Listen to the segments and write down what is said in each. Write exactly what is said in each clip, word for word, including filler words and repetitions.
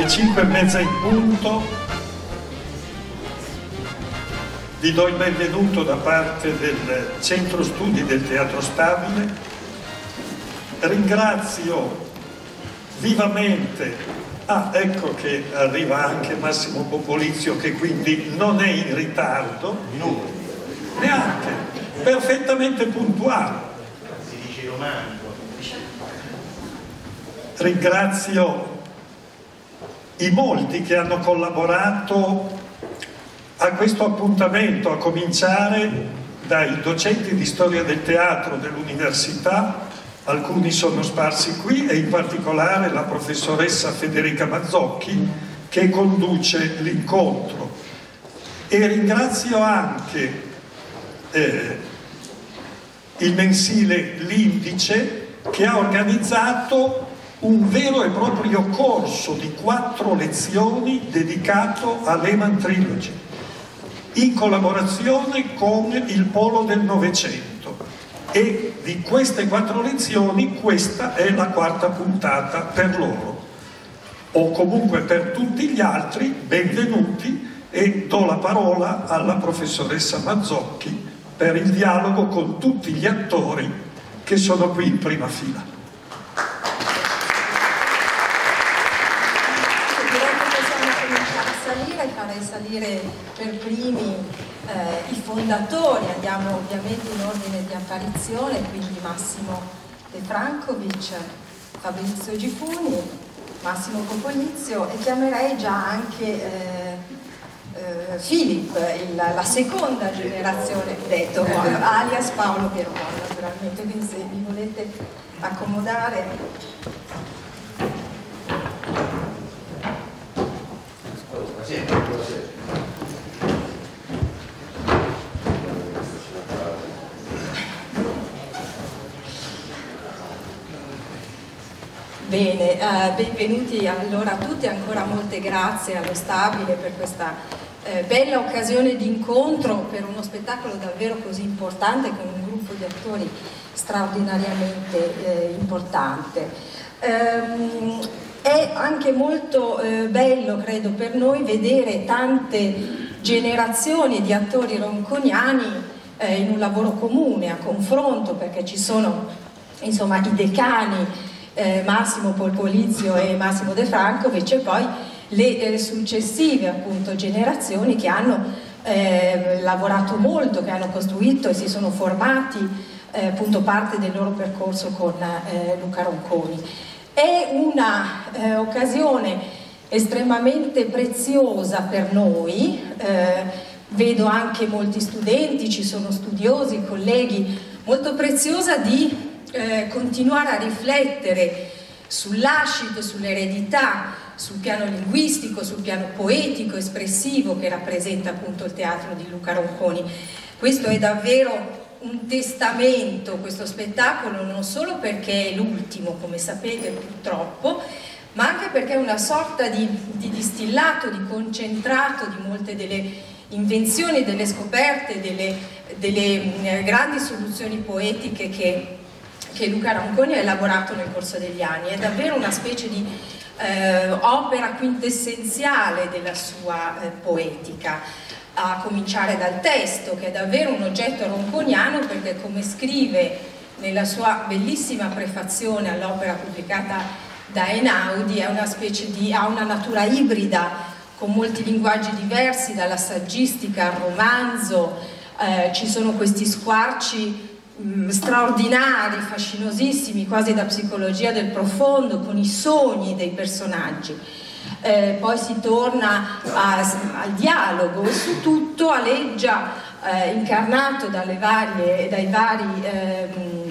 alle cinque e mezza in punto vi do il benvenuto da parte del Centro Studi del Teatro Stabile. Ringrazio vivamente, ah ecco che arriva anche Massimo Popolizio, che quindi non è in ritardo, neanche, perfettamente puntuale. Si dice romanico. Ringrazio i molti che hanno collaborato a questo appuntamento, a cominciare dai docenti di storia del teatro dell'università, alcuni sono sparsi qui, e in particolare la professoressa Federica Mazzocchi che conduce l'incontro. E ringrazio anche eh, il mensile L'Indice, che ha organizzato un vero e proprio corso di quattro lezioni dedicato a Lehman Trilogy, in collaborazione con il Polo del Novecento, e di queste quattro lezioni questa è la quarta puntata per loro, o comunque per tutti gli altri. Benvenuti, e do la parola alla professoressa Mazzocchi per il dialogo con tutti gli attori che sono qui in prima fila. Farei salire per primi eh, i fondatori, andiamo ovviamente in ordine di apparizione, quindi Massimo De Francovic, Fabrizio Gifuni, Massimo Popolizio, e chiamerei già anche eh, eh, Filippo, il, la seconda generazione, detto alias Paolo Pierola, naturalmente, quindi se vi volete accomodare. Bene, eh, benvenuti allora a tutti, ancora molte grazie allo Stabile per questa eh, bella occasione di incontro per uno spettacolo davvero così importante, con un gruppo di attori straordinariamente eh, importante. Ehm, è anche molto eh, bello, credo, per noi vedere tante generazioni di attori ronconiani eh, in un lavoro comune, a confronto, perché ci sono insomma i decani Eh, Massimo Popolizio e Massimo De Francovic, e poi le eh, successive appunto generazioni che hanno eh, lavorato molto, che hanno costruito e si sono formati eh, appunto parte del loro percorso con eh, Luca Ronconi. È una eh, occasione estremamente preziosa per noi, eh, vedo anche molti studenti, ci sono studiosi, colleghi, molto preziosa di Eh, continuare a riflettere sull'ascito, sull'eredità, sul piano linguistico, sul piano poetico, espressivo, che rappresenta appunto il teatro di Luca Ronconi. Questo è davvero un testamento, questo spettacolo, non solo perché è l'ultimo, come sapete purtroppo, ma anche perché è una sorta di, di distillato, di concentrato di molte delle invenzioni, delle scoperte, delle, delle mh, grandi soluzioni poetiche che che Luca Ronconi ha elaborato nel corso degli anni. È davvero una specie di eh, opera quintessenziale della sua eh, poetica, a cominciare dal testo, che è davvero un oggetto ronconiano, perché, come scrive nella sua bellissima prefazione all'opera pubblicata da Einaudi, è una specie di, ha una natura ibrida, con molti linguaggi diversi, dalla saggistica al romanzo. Eh, ci sono questi squarci straordinari, fascinosissimi, quasi da psicologia del profondo, con i sogni dei personaggi. Eh, poi si torna a, al dialogo, e su tutto aleggia, eh, incarnato dalle varie, dai vari eh,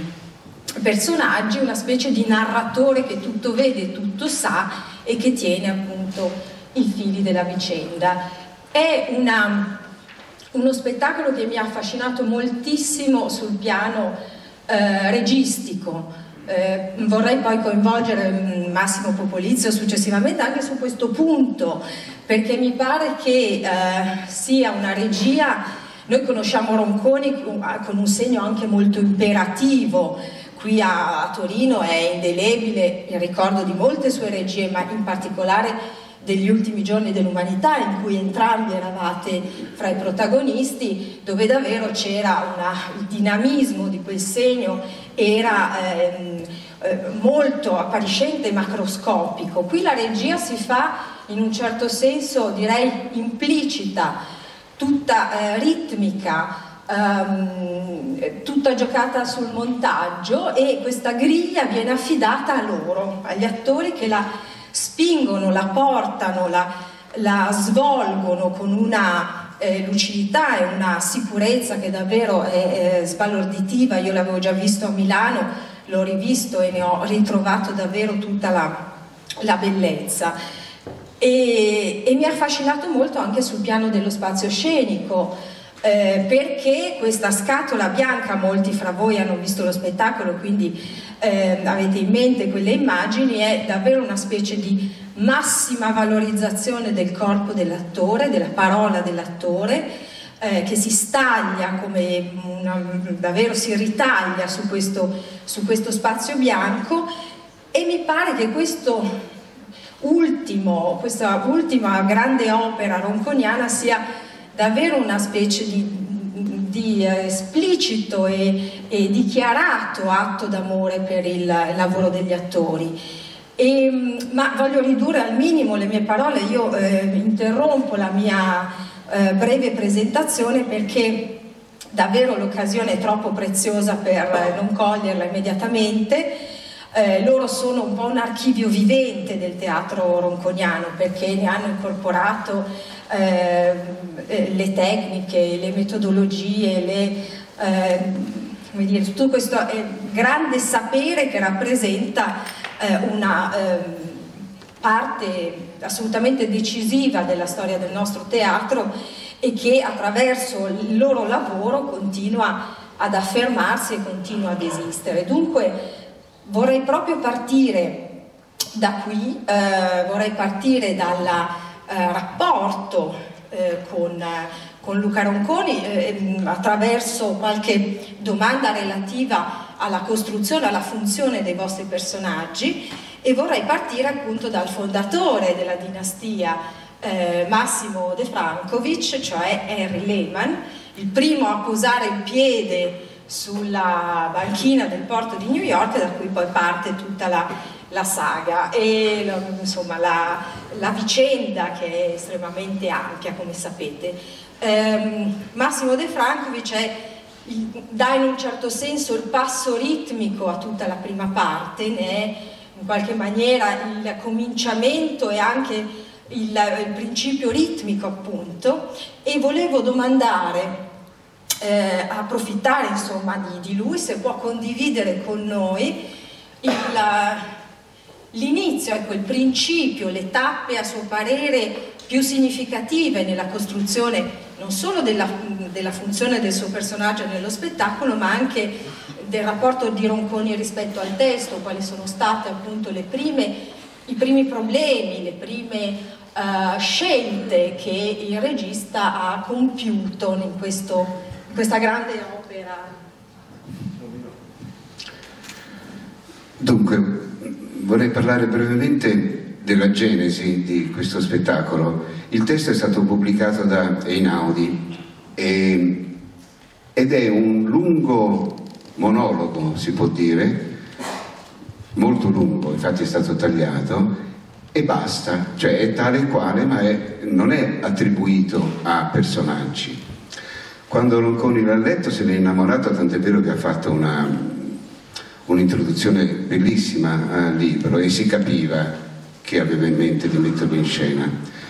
personaggi, una specie di narratore che tutto vede, tutto sa, e che tiene appunto i fili della vicenda. È una uno spettacolo che mi ha affascinato moltissimo sul piano eh, registico. Eh, vorrei poi coinvolgere Massimo Popolizio successivamente anche su questo punto, perché mi pare che eh, sia una regia. Noi conosciamo Ronconi con un segno anche molto imperativo. Qui a, a Torino è indelebile il ricordo di molte sue regie, ma in particolare degli ultimi giorni dell'umanità, in cui entrambi eravate fra i protagonisti, dove davvero c'era il dinamismo di quel segno, era ehm, eh, molto appariscente e macroscopico. Qui la regia si fa in un certo senso, direi, implicita, tutta eh, ritmica, Um, tutta giocata sul montaggio, e questa griglia viene affidata a loro, agli attori che la spingono, la portano, la, la svolgono con una eh, lucidità e una sicurezza che davvero è, è sbalorditiva. Io l'avevo già visto a Milano, l'ho rivisto e ne ho ritrovato davvero tutta la, la bellezza, e, e mi ha affascinato molto anche sul piano dello spazio scenico. Eh, perché questa scatola bianca, molti fra voi hanno visto lo spettacolo, quindi eh, avete in mente quelle immagini, è davvero una specie di massima valorizzazione del corpo dell'attore, della parola dell'attore, eh, che si staglia come una, davvero si ritaglia su questo, su questo spazio bianco, e mi pare che questo ultimo, questa ultima grande opera ronconiana sia davvero una specie di, di esplicito e, e dichiarato atto d'amore per il lavoro degli attori. E, ma voglio ridurre al minimo le mie parole. Io eh, interrompo la mia eh, breve presentazione perché davvero l'occasione è troppo preziosa per non coglierla immediatamente. Eh, loro sono un po' un archivio vivente del teatro ronconiano, perché ne hanno incorporato eh, le tecniche, le metodologie, le, eh, come dire, tutto questo eh, grande sapere che rappresenta eh, una eh, parte assolutamente decisiva della storia del nostro teatro, e che attraverso il loro lavoro continua ad affermarsi e continua ad esistere. Dunque vorrei proprio partire da qui, eh, vorrei partire dal eh, rapporto eh, con, con Luca Ronconi eh, attraverso qualche domanda relativa alla costruzione, alla funzione dei vostri personaggi, e vorrei partire appunto dal fondatore della dinastia, eh, Massimo De Francovic, cioè Henry Lehmann, il primo a posare il piede sulla banchina del porto di New York, da cui poi parte tutta la, la saga e insomma la, la vicenda, che è estremamente ampia, come sapete. ehm, Massimo De Francovic è, dà in un certo senso il passo ritmico a tutta la prima parte, ne è in qualche maniera il cominciamento e anche il, il principio ritmico, appunto. E volevo domandare, Eh, approfittare insomma di, di lui, se può condividere con noi l'inizio, ecco, il principio, le tappe a suo parere più significative nella costruzione non solo della, della funzione del suo personaggio nello spettacolo, ma anche del rapporto di Ronconi rispetto al testo, quali sono state appunto le prime, i primi problemi, le prime uh, scelte che il regista ha compiuto in questo questa grande opera. Dunque, vorrei parlare brevemente della genesi di questo spettacolo. Il testo è stato pubblicato da Einaudi e, ed è un lungo monologo, si può dire, molto lungo, infatti è stato tagliato, e basta, cioè è tale e quale, ma è, non è attribuito a personaggi. Quando Ronconi l'ha letto se n'è innamorato, tant'è vero che ha fatto una, un'introduzione bellissima al libro, e si capiva che aveva in mente di metterlo in scena.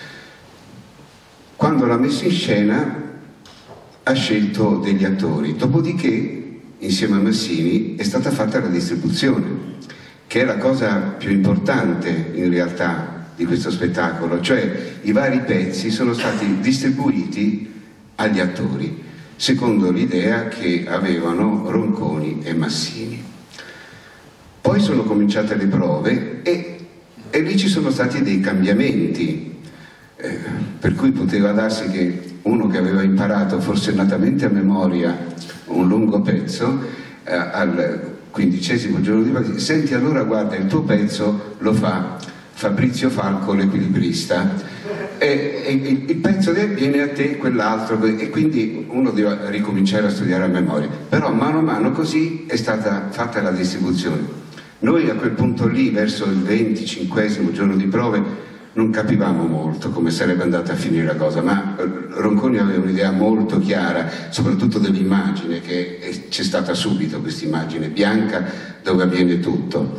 Quando l'ha messo in scena ha scelto degli attori, dopodiché insieme a Massini è stata fatta la distribuzione, che è la cosa più importante in realtà di questo spettacolo, cioè i vari pezzi sono stati distribuiti agli attori secondo l'idea che avevano Ronconi e Massini. Poi sono cominciate le prove e, e lì ci sono stati dei cambiamenti, eh, per cui poteva darsi che uno che aveva imparato forsennatamente a memoria un lungo pezzo, eh, al quindicesimo giorno di vacanza, senti allora guarda il tuo pezzo lo fa Fabrizio Falco l'equilibrista, e, e il pezzo de, viene a te quell'altro, e quindi uno deve ricominciare a studiare a memoria, però mano a mano così è stata fatta la distribuzione. Noi a quel punto lì, verso il venticinquesimo giorno di prove, non capivamo molto come sarebbe andata a finire la cosa, ma Ronconi aveva un'idea molto chiara, soprattutto dell'immagine, che c'è stata subito questa immagine bianca dove avviene tutto.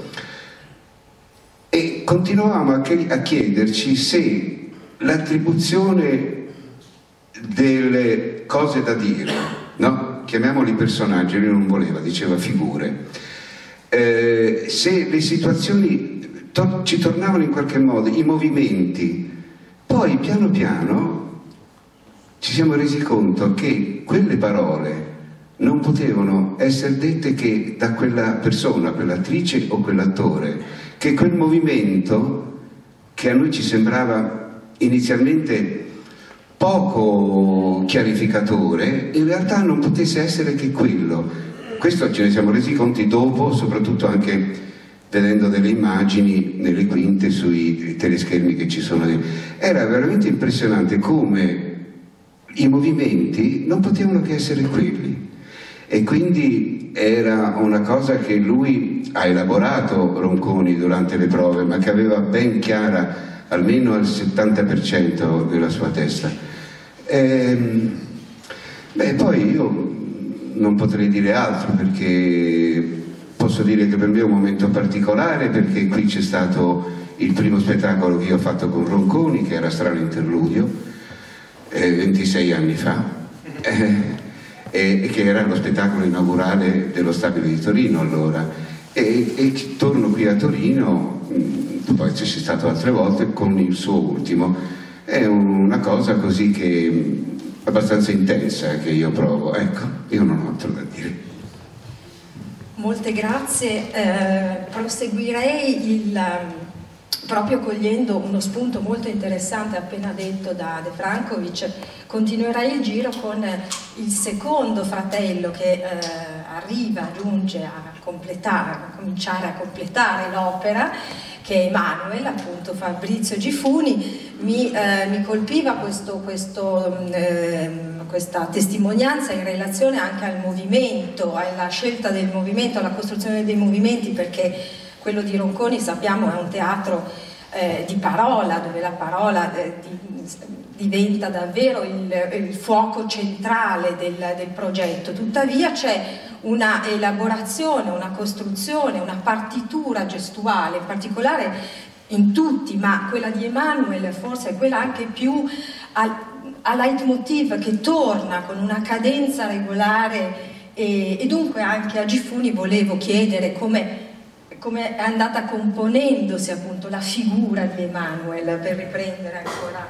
E continuavamo a, a chiederci se l'attribuzione delle cose da dire, no? Chiamiamoli personaggi, lui non voleva, diceva figure, eh, se le situazioni to ci tornavano in qualche modo, i movimenti, poi piano piano ci siamo resi conto che quelle parole non potevano essere dette che da quella persona, quell'attrice o quell'attore, che quel movimento che a noi ci sembrava inizialmente poco chiarificatore, in realtà non potesse essere che quello. Questo ce ne siamo resi conti dopo, soprattutto anche vedendo delle immagini nelle quinte sui teleschermi che ci sono lì. Era veramente impressionante come i movimenti non potevano che essere quelli, e quindi era una cosa che lui ha elaborato, Ronconi, durante le prove, ma che aveva ben chiara almeno al settanta per cento della sua testa. Ehm, beh, poi io non potrei dire altro, perché posso dire che per me è un momento particolare, perché qui c'è stato il primo spettacolo che io ho fatto con Ronconi, che era Strano Interludio, eh, ventisei anni fa, eh, e che era lo spettacolo inaugurale dello Stabile di Torino allora, e, e torno qui a Torino, mh, poi c'è stato altre volte con il suo ultimo. È una cosa così che mh, abbastanza intensa che io provo, ecco, io non ho altro da dire. Molte grazie, eh, proseguirei il, proprio cogliendo uno spunto molto interessante appena detto da De Frankovic, continuerei il giro con il secondo fratello che eh, arriva, giunge a completare, a cominciare a completare l'opera, che è Emanuel, appunto Fabrizio Gifuni. Mi, eh, mi colpiva questo, questo, eh, questa testimonianza in relazione anche al movimento, alla scelta del movimento, alla costruzione dei movimenti, perché quello di Ronconi, sappiamo, è un teatro eh, di parola, dove la parola eh, di, diventa davvero il, il fuoco centrale del, del progetto. Tuttavia c'è una elaborazione, una costruzione, una partitura gestuale, in particolare in tutti, ma quella di Emanuel forse è quella anche più al, a leitmotiv, che torna con una cadenza regolare, e, e dunque anche a Gifuni volevo chiedere come come è andata componendosi appunto la figura di Emanuel, per riprendere ancora.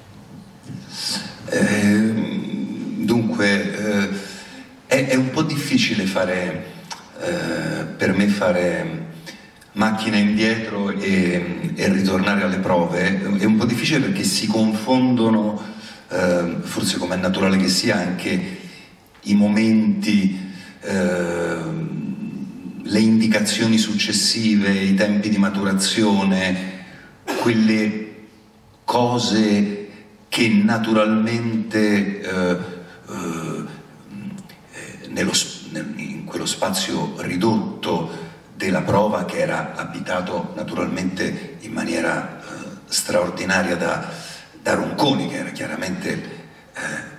Eh, dunque, eh, è, è un po' difficile fare, eh, per me fare macchina indietro e, e ritornare alle prove. È un po' difficile perché si confondono, eh, forse come è naturale che sia, anche i momenti, eh, le indicazioni successive, i tempi di maturazione, quelle cose che naturalmente eh, eh, nello, in quello spazio ridotto della prova, che era abitato naturalmente in maniera eh, straordinaria da, da Ronconi, che era chiaramente eh,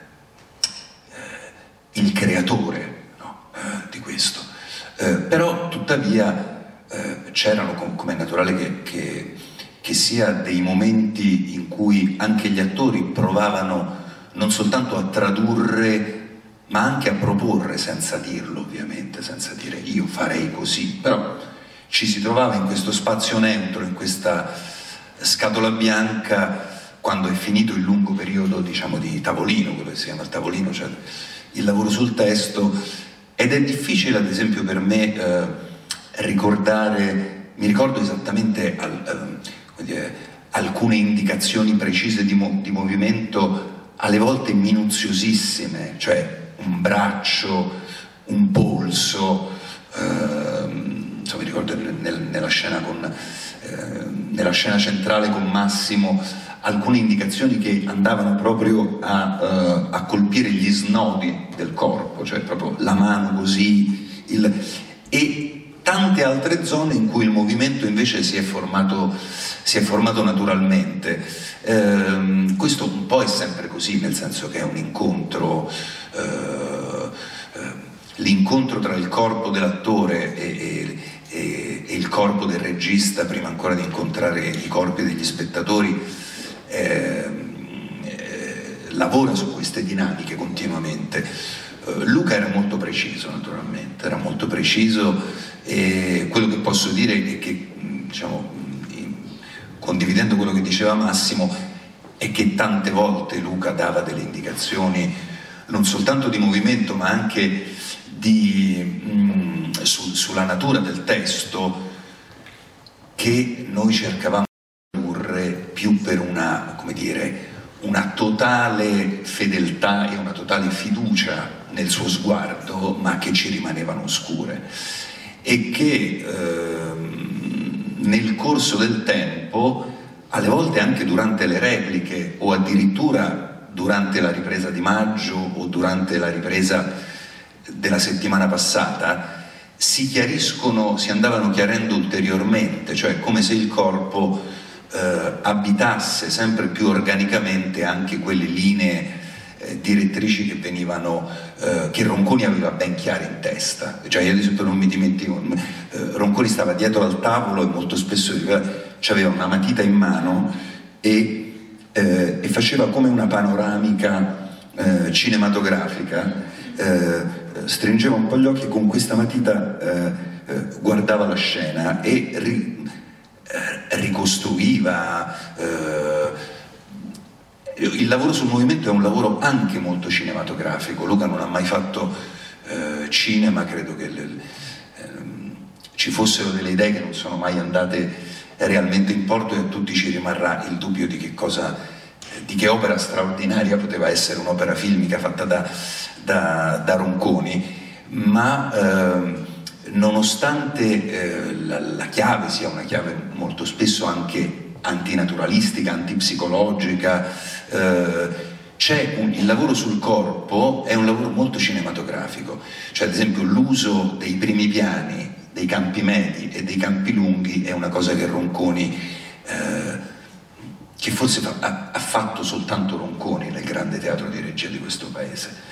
eh, il creatore, no, eh, di questo. Eh, però tuttavia eh, c'erano, com come è naturale che, che, che sia, dei momenti in cui anche gli attori provavano non soltanto a tradurre ma anche a proporre, senza dirlo ovviamente, senza dire io farei così, però ci si trovava in questo spazio neutro, in questa scatola bianca, quando è finito il lungo periodo, diciamo, di tavolino, quello che si chiama il tavolino, cioè il lavoro sul testo. Ed è difficile, ad esempio, per me eh, ricordare, mi ricordo esattamente al, eh, dire, alcune indicazioni precise di, mo di movimento, alle volte minuziosissime, cioè un braccio, un polso, ehm, insomma, mi ricordo nel, nella, scena con, eh, nella scena centrale con Massimo, alcune indicazioni che andavano proprio a, uh, a colpire gli snodi del corpo, cioè proprio la mano così, il, e tante altre zone in cui il movimento invece si è formato, si è formato naturalmente. Eh, questo un po' è sempre così, nel senso che è un incontro, eh, eh, l'incontro tra il corpo dell'attore e, e, e, e il corpo del regista, prima ancora di incontrare i corpi degli spettatori, eh, eh, lavora su queste dinamiche continuamente. Eh, Luca era molto preciso, naturalmente, era molto preciso, e quello che posso dire è che, diciamo, condividendo quello che diceva Massimo, è che tante volte Luca dava delle indicazioni non soltanto di movimento ma anche di, mh, su, sulla natura del testo, che noi cercavamo di tradurre più per una, come dire, una totale fedeltà e una totale fiducia nel suo sguardo, ma che ci rimanevano oscure, e che ehm, nel corso del tempo, alle volte anche durante le repliche o addirittura durante la ripresa di maggio o durante la ripresa della settimana passata, si chiariscono, si andavano chiarendo ulteriormente, cioè come se il corpo eh, abitasse sempre più organicamente anche quelle linee eh, direttrici che venivano, eh, che Ronconi aveva ben chiare in testa. Cioè, io ad esempio non mi dimentico, eh, Ronconi stava dietro al tavolo e molto spesso aveva una matita in mano e, eh, e faceva come una panoramica eh, cinematografica. Eh, stringeva un po' gli occhi e con questa matita eh, eh, guardava la scena e ri, eh, ricostruiva. Eh, il lavoro sul movimento è un lavoro anche molto cinematografico. Luca non ha mai fatto eh, cinema, credo che le, eh, ci fossero delle idee che non sono mai andate realmente in porto, e a tutti ci rimarrà il dubbio di che cosa, di che opera straordinaria poteva essere un'opera filmica fatta da Da, da Ronconi, ma eh, nonostante eh, la, la chiave sia una chiave molto spesso anche antinaturalistica, antipsicologica, eh, c'è un, il lavoro sul corpo è un lavoro molto cinematografico, cioè ad esempio l'uso dei primi piani, dei campi medi e dei campi lunghi è una cosa che Ronconi, eh, che forse fa, ha, ha fatto soltanto Ronconi nel grande teatro di regia di questo paese.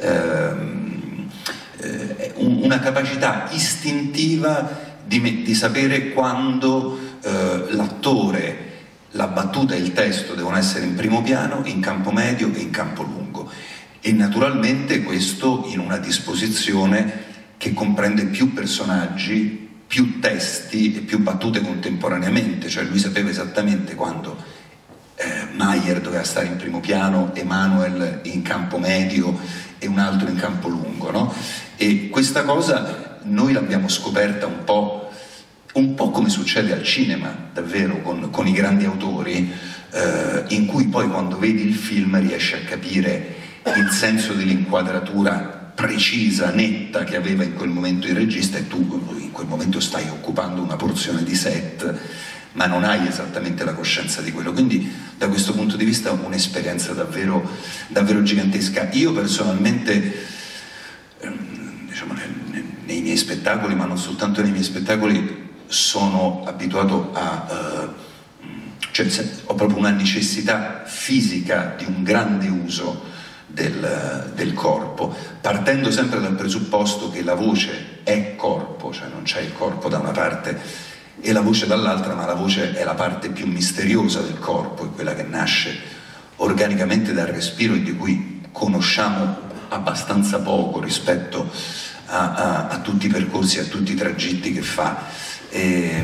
Uh, uh, una capacità istintiva di, di sapere quando uh, l'attore, la battuta e il testo devono essere in primo piano, in campo medio e in campo lungo, e naturalmente questo in una disposizione che comprende più personaggi, più testi e più battute contemporaneamente, cioè lui sapeva esattamente quando eh, Maier doveva stare in primo piano, Emanuel in campo medio e un altro in campo lungo, no? E questa cosa noi l'abbiamo scoperta un po', un po' come succede al cinema, davvero, con, con i grandi autori, eh, in cui poi quando vedi il film riesci a capire il senso dell'inquadratura precisa, netta che aveva in quel momento il regista, e tu in quel momento stai occupando una porzione di set, ma non hai esattamente la coscienza di quello. Quindi da questo punto di vista un'esperienza davvero, davvero gigantesca. Io personalmente, diciamo, nei miei spettacoli, ma non soltanto nei miei spettacoli, sono abituato a, uh, cioè ho proprio una necessità fisica di un grande uso del, del corpo, partendo sempre dal presupposto che la voce è corpo, cioè non c'è il corpo da una parte e la voce dall'altra, ma la voce è la parte più misteriosa del corpo, è quella che nasce organicamente dal respiro e di cui conosciamo abbastanza poco rispetto a, a, a tutti i percorsi, a tutti i tragitti che fa. E,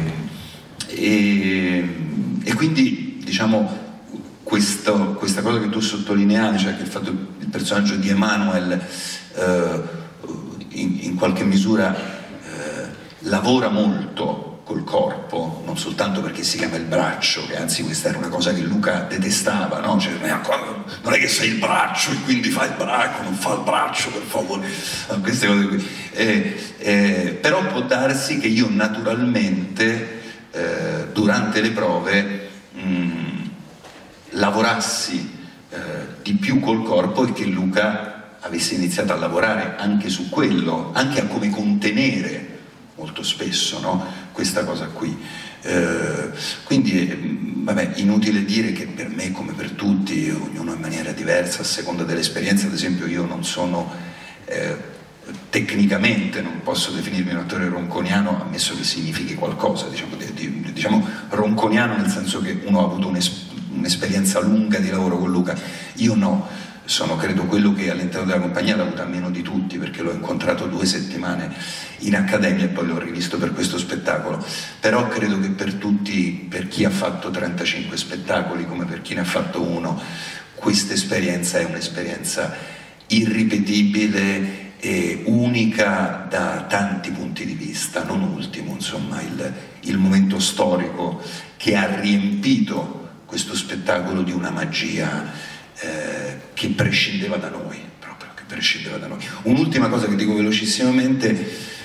e, e quindi, diciamo, questo, questa cosa che tu sottolineavi, cioè che il fatto il personaggio di Emanuel eh, in, in qualche misura eh, lavora molto col corpo, non soltanto perché si chiama il braccio, che anzi questa era una cosa che Luca detestava, no? Cioè, non è che sei il braccio e quindi fai il braccio, non fa il braccio per favore, no, queste cose qui. Eh, eh, però può darsi che io naturalmente eh, durante le prove mh, lavorassi eh, di più col corpo e che Luca avesse iniziato a lavorare anche su quello, anche a come contenere molto spesso, no? Questa cosa qui. Eh, quindi, eh, vabbè, inutile dire che per me, come per tutti, ognuno in maniera diversa, a seconda delle esperienze. Ad esempio, io non sono, eh, tecnicamente, non posso definirmi un attore ronconiano, ammesso che significhi qualcosa, diciamo, di, di, diciamo ronconiano nel senso che uno ha avuto un'esperienza lunga di lavoro con Luca. Io no. Sono credo quello che all'interno della compagnia l'ha avuta meno di tutti, perché l'ho incontrato due settimane in accademia e poi l'ho rivisto per questo spettacolo. Però credo che per tutti, per chi ha fatto trentacinque spettacoli come per chi ne ha fatto uno, questa esperienza è un'esperienza irripetibile e unica da tanti punti di vista, non ultimo insomma il, il momento storico che ha riempito questo spettacolo di una magia Eh, che prescindeva da noi, proprio, che prescindeva da noi. Un'ultima cosa che dico velocissimamente,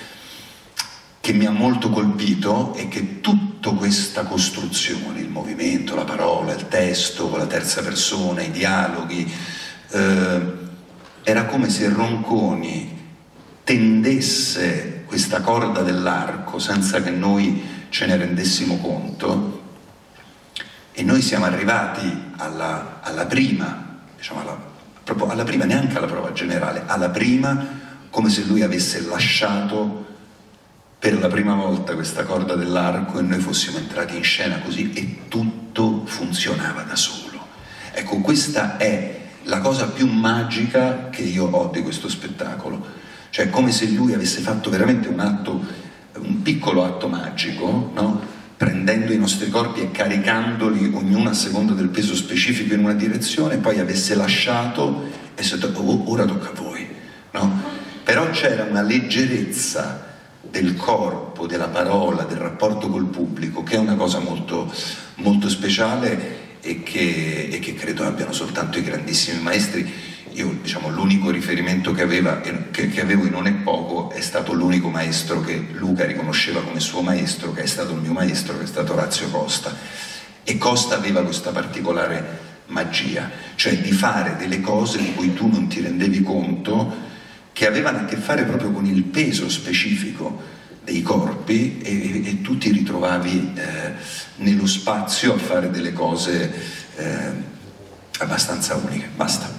che mi ha molto colpito, è che tutta questa costruzione, il movimento, la parola, il testo, la terza persona, i dialoghi, eh, era come se Ronconi tendesse questa corda dell'arco senza che noi ce ne rendessimo conto. E noi siamo arrivati alla, alla prima, diciamo alla, proprio alla prima, neanche alla prova generale, alla prima, come se lui avesse lasciato per la prima volta questa corda dell'arco e noi fossimo entrati in scena così e tutto funzionava da solo. Ecco, questa è la cosa più magica che io ho di questo spettacolo, cioè come se lui avesse fatto veramente un atto, un piccolo atto magico, no? Prendendo i nostri corpi e caricandoli ognuno a seconda del peso specifico in una direzione, poi avesse lasciato e si è detto oh, ora tocca a voi, no? Però c'era una leggerezza del corpo, della parola, del rapporto col pubblico, che è una cosa molto, molto speciale e che, e che credo abbiano soltanto i grandissimi maestri. Io, diciamo, l'unico riferimento che, aveva, che, che avevo in Non è poco è stato l'unico maestro che Luca riconosceva come suo maestro, che è stato il mio maestro, che è stato Orazio Costa. E Costa aveva questa particolare magia, cioè di fare delle cose di cui tu non ti rendevi conto, che avevano a che fare proprio con il peso specifico dei corpi e, e tu ti ritrovavi eh, nello spazio a fare delle cose eh, abbastanza uniche. Basta.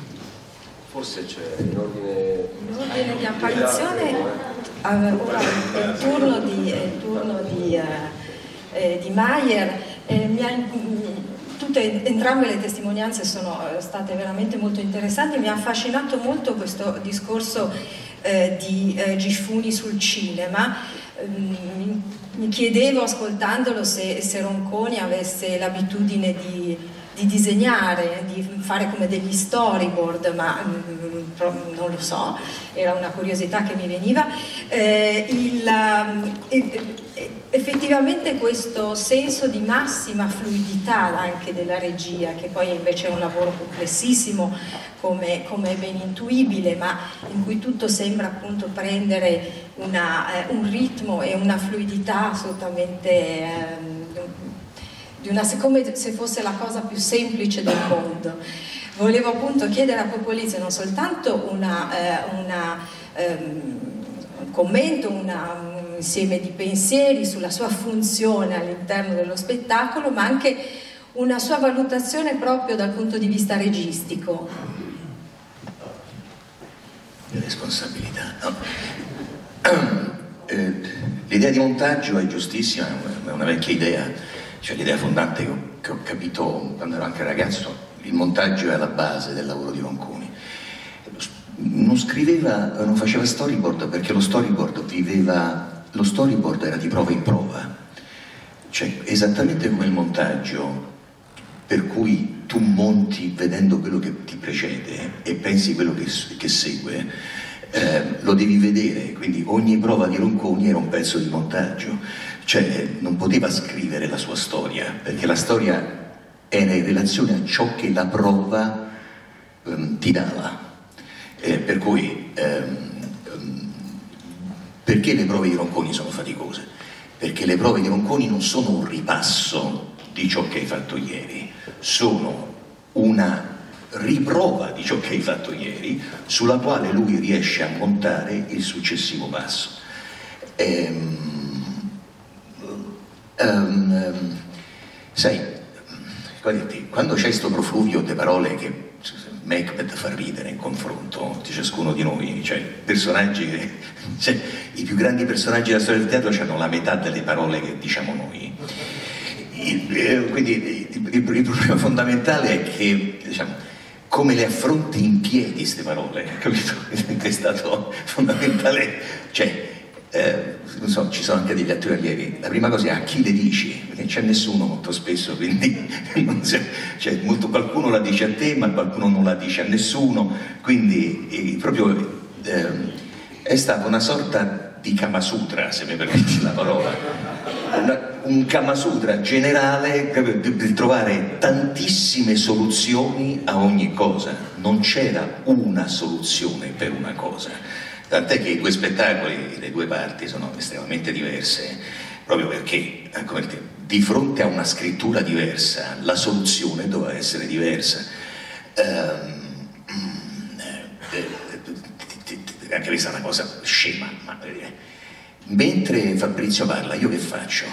Forse c'è in ordine... In ordine di apparizione, eh, ora è il turno di, è il turno di, eh, eh, di Maier. Eh, mi ha, tutte, entrambe le testimonianze sono state veramente molto interessanti, mi ha affascinato molto questo discorso eh, di eh, Gifuni sul cinema. Mm, mi chiedevo ascoltandolo se, se Ronconi avesse l'abitudine di di disegnare, di fare come degli storyboard, ma mm, non lo so, era una curiosità che mi veniva. Eh, il, eh, effettivamente questo senso di massima fluidità anche della regia, che poi invece è un lavoro complessissimo, come, come è ben intuibile, ma in cui tutto sembra appunto prendere una, eh, un ritmo e una fluidità assolutamente... Eh, Di una, come se fosse la cosa più semplice del mondo. Volevo appunto chiedere a Popolizio non soltanto una, eh, una, ehm, un commento, una, un insieme di pensieri sulla sua funzione all'interno dello spettacolo, ma anche una sua valutazione proprio dal punto di vista registico. Responsabilità, no? eh, l'idea di montaggio è giustissima, è una vecchia idea. Cioè l'idea fondante che ho, che ho capito quando ero anche ragazzo, il montaggio è alla base del lavoro di Ronconi. Non scriveva, non faceva storyboard perché lo storyboard viveva, lo storyboard era di prova in prova. Cioè esattamente come il montaggio, per cui tu monti vedendo quello che ti precede e pensi quello che, che segue, eh, lo devi vedere, quindi ogni prova di Ronconi era un pezzo di montaggio. cioè non poteva scrivere la sua storia, perché la storia era in relazione a ciò che la prova um, ti dava. Eh, per cui, um, um, perché le prove di Ronconi sono faticose? Perché le prove di Ronconi non sono un ripasso di ciò che hai fatto ieri, sono una riprova di ciò che hai fatto ieri, sulla quale lui riesce a montare il successivo passo. Ehm, um, um, sai, quando c'è questo profluvio di parole che Macbeth fa ridere in confronto di ciascuno di noi, cioè personaggi che, cioè, i più grandi personaggi della storia del teatro hanno la metà delle parole che diciamo noi. Il, eh, quindi il, il, il problema fondamentale è che, diciamo, come le affronti in piedi queste parole, capito? È stato fondamentale, cioè, eh, non so, ci sono anche degli attori allievi, la prima cosa è a chi le dici, perché c'è nessuno molto spesso, quindi non c'è, cioè, molto, qualcuno la dice a te ma qualcuno non la dice a nessuno, quindi eh, proprio eh, è stata una sorta di Kama Sutra, se mi permetti la parola, una, un Kama Sutra generale per trovare tantissime soluzioni a ogni cosa, non c'era una soluzione per una cosa. Tant'è che i due spettacoli, le due parti sono estremamente diverse, proprio perché, come dire, di fronte a una scrittura diversa, la soluzione doveva essere diversa. Um, anche questa è una cosa scema, ma mentre Fabrizio parla, io che faccio?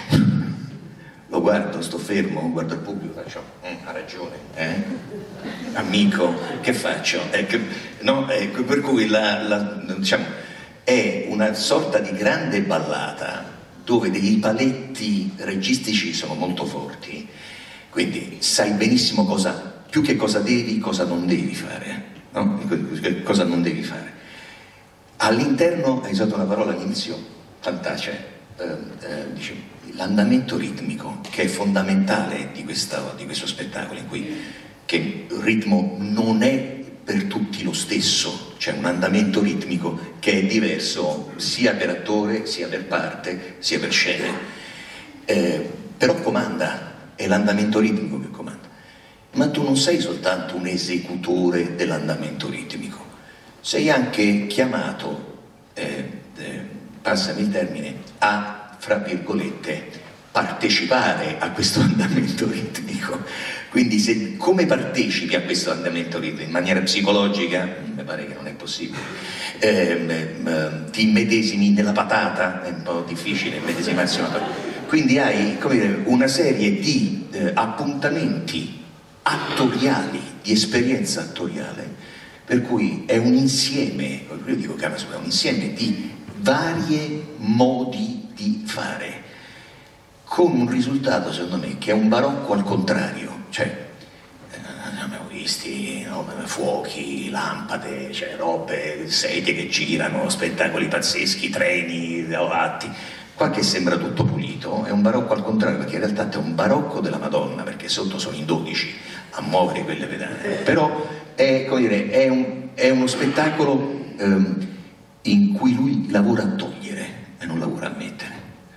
Lo guardo, sto fermo, guardo il pubblico, faccio, mm, ha ragione, eh? Amico, che faccio? Eh, che, no, eh, per cui la, la, diciamo, è una sorta di grande ballata dove dei paletti registici sono molto forti, quindi sai benissimo cosa, più che cosa devi, cosa non devi fare, no? Cosa non devi fare. All'interno, hai usato una parola all'inizio, fantastica, eh, eh, dice, l'andamento ritmico, che è fondamentale di, questa, di questo spettacolo, in cui che il ritmo non è per tutti lo stesso, c'è un andamento ritmico che è diverso sia per attore, sia per parte, sia per scene, eh, però comanda, è l'andamento ritmico che comanda. Ma tu non sei soltanto un esecutore dell'andamento ritmico, sei anche chiamato, eh, eh, passami il termine, a, fra virgolette, partecipare a questo andamento ritmico. Quindi se, come partecipi a questo andamento ritmico? In maniera psicologica, mi pare che non è possibile, eh, eh, ti immedesimi nella patata, è un po' difficile immedesimarsi una patata. Quindi hai, come dire, una serie di eh, appuntamenti attoriali, di esperienza attoriale, per cui è un insieme, io dico che è un insieme di vari modi di fare, con un risultato secondo me che è un barocco al contrario, cioè eh, abbiamo visti no, fuochi, lampade, cioè robe, sedie che girano, spettacoli pazzeschi, treni, atti, qua che sembra tutto pulito, è un barocco al contrario, perché in realtà è un barocco della Madonna, perché sotto sono in dodici a muovere quelle pedane, però è, come dire, è, un, è uno spettacolo ehm, in cui lui lavora a togliere e non lavora a mettere.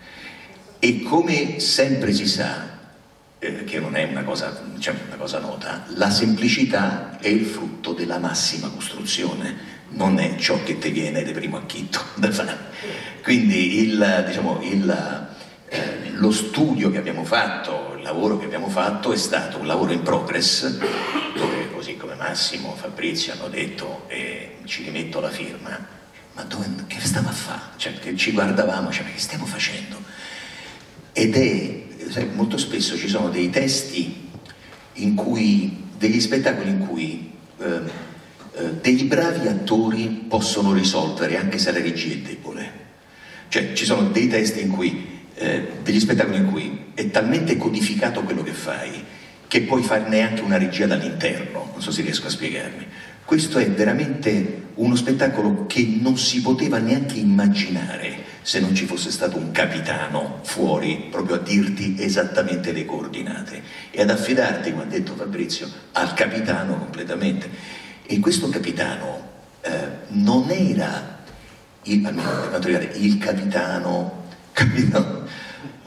E come sempre si sa, eh, che non è una cosa, diciamo, una cosa nota, la semplicità è il frutto della massima costruzione, non è ciò che ti viene di primo acchitto da fare. Quindi il, diciamo, il, eh, lo studio che abbiamo fatto, il lavoro che abbiamo fatto è stato un lavoro in progress, dove così come Massimo, Fabrizio hanno detto, e ci rimetto la firma, ma dove, che stiamo a fare? Cioè, che ci guardavamo, cioè, ma che stiamo facendo? Ed è, sai, molto spesso ci sono dei testi in cui, degli spettacoli in cui eh, eh, dei bravi attori possono risolvere anche se la regia è debole. Cioè ci sono dei testi in cui, eh, degli spettacoli in cui è talmente codificato quello che fai che puoi farne anche una regia dall'interno, non so se riesco a spiegarmi. Questo è veramente uno spettacolo che non si poteva neanche immaginare se non ci fosse stato un capitano fuori proprio a dirti esattamente le coordinate e ad affidarti, come ha detto Fabrizio, al capitano completamente. E questo capitano eh, non era il, almeno per quanto riguarda il capitano, capitano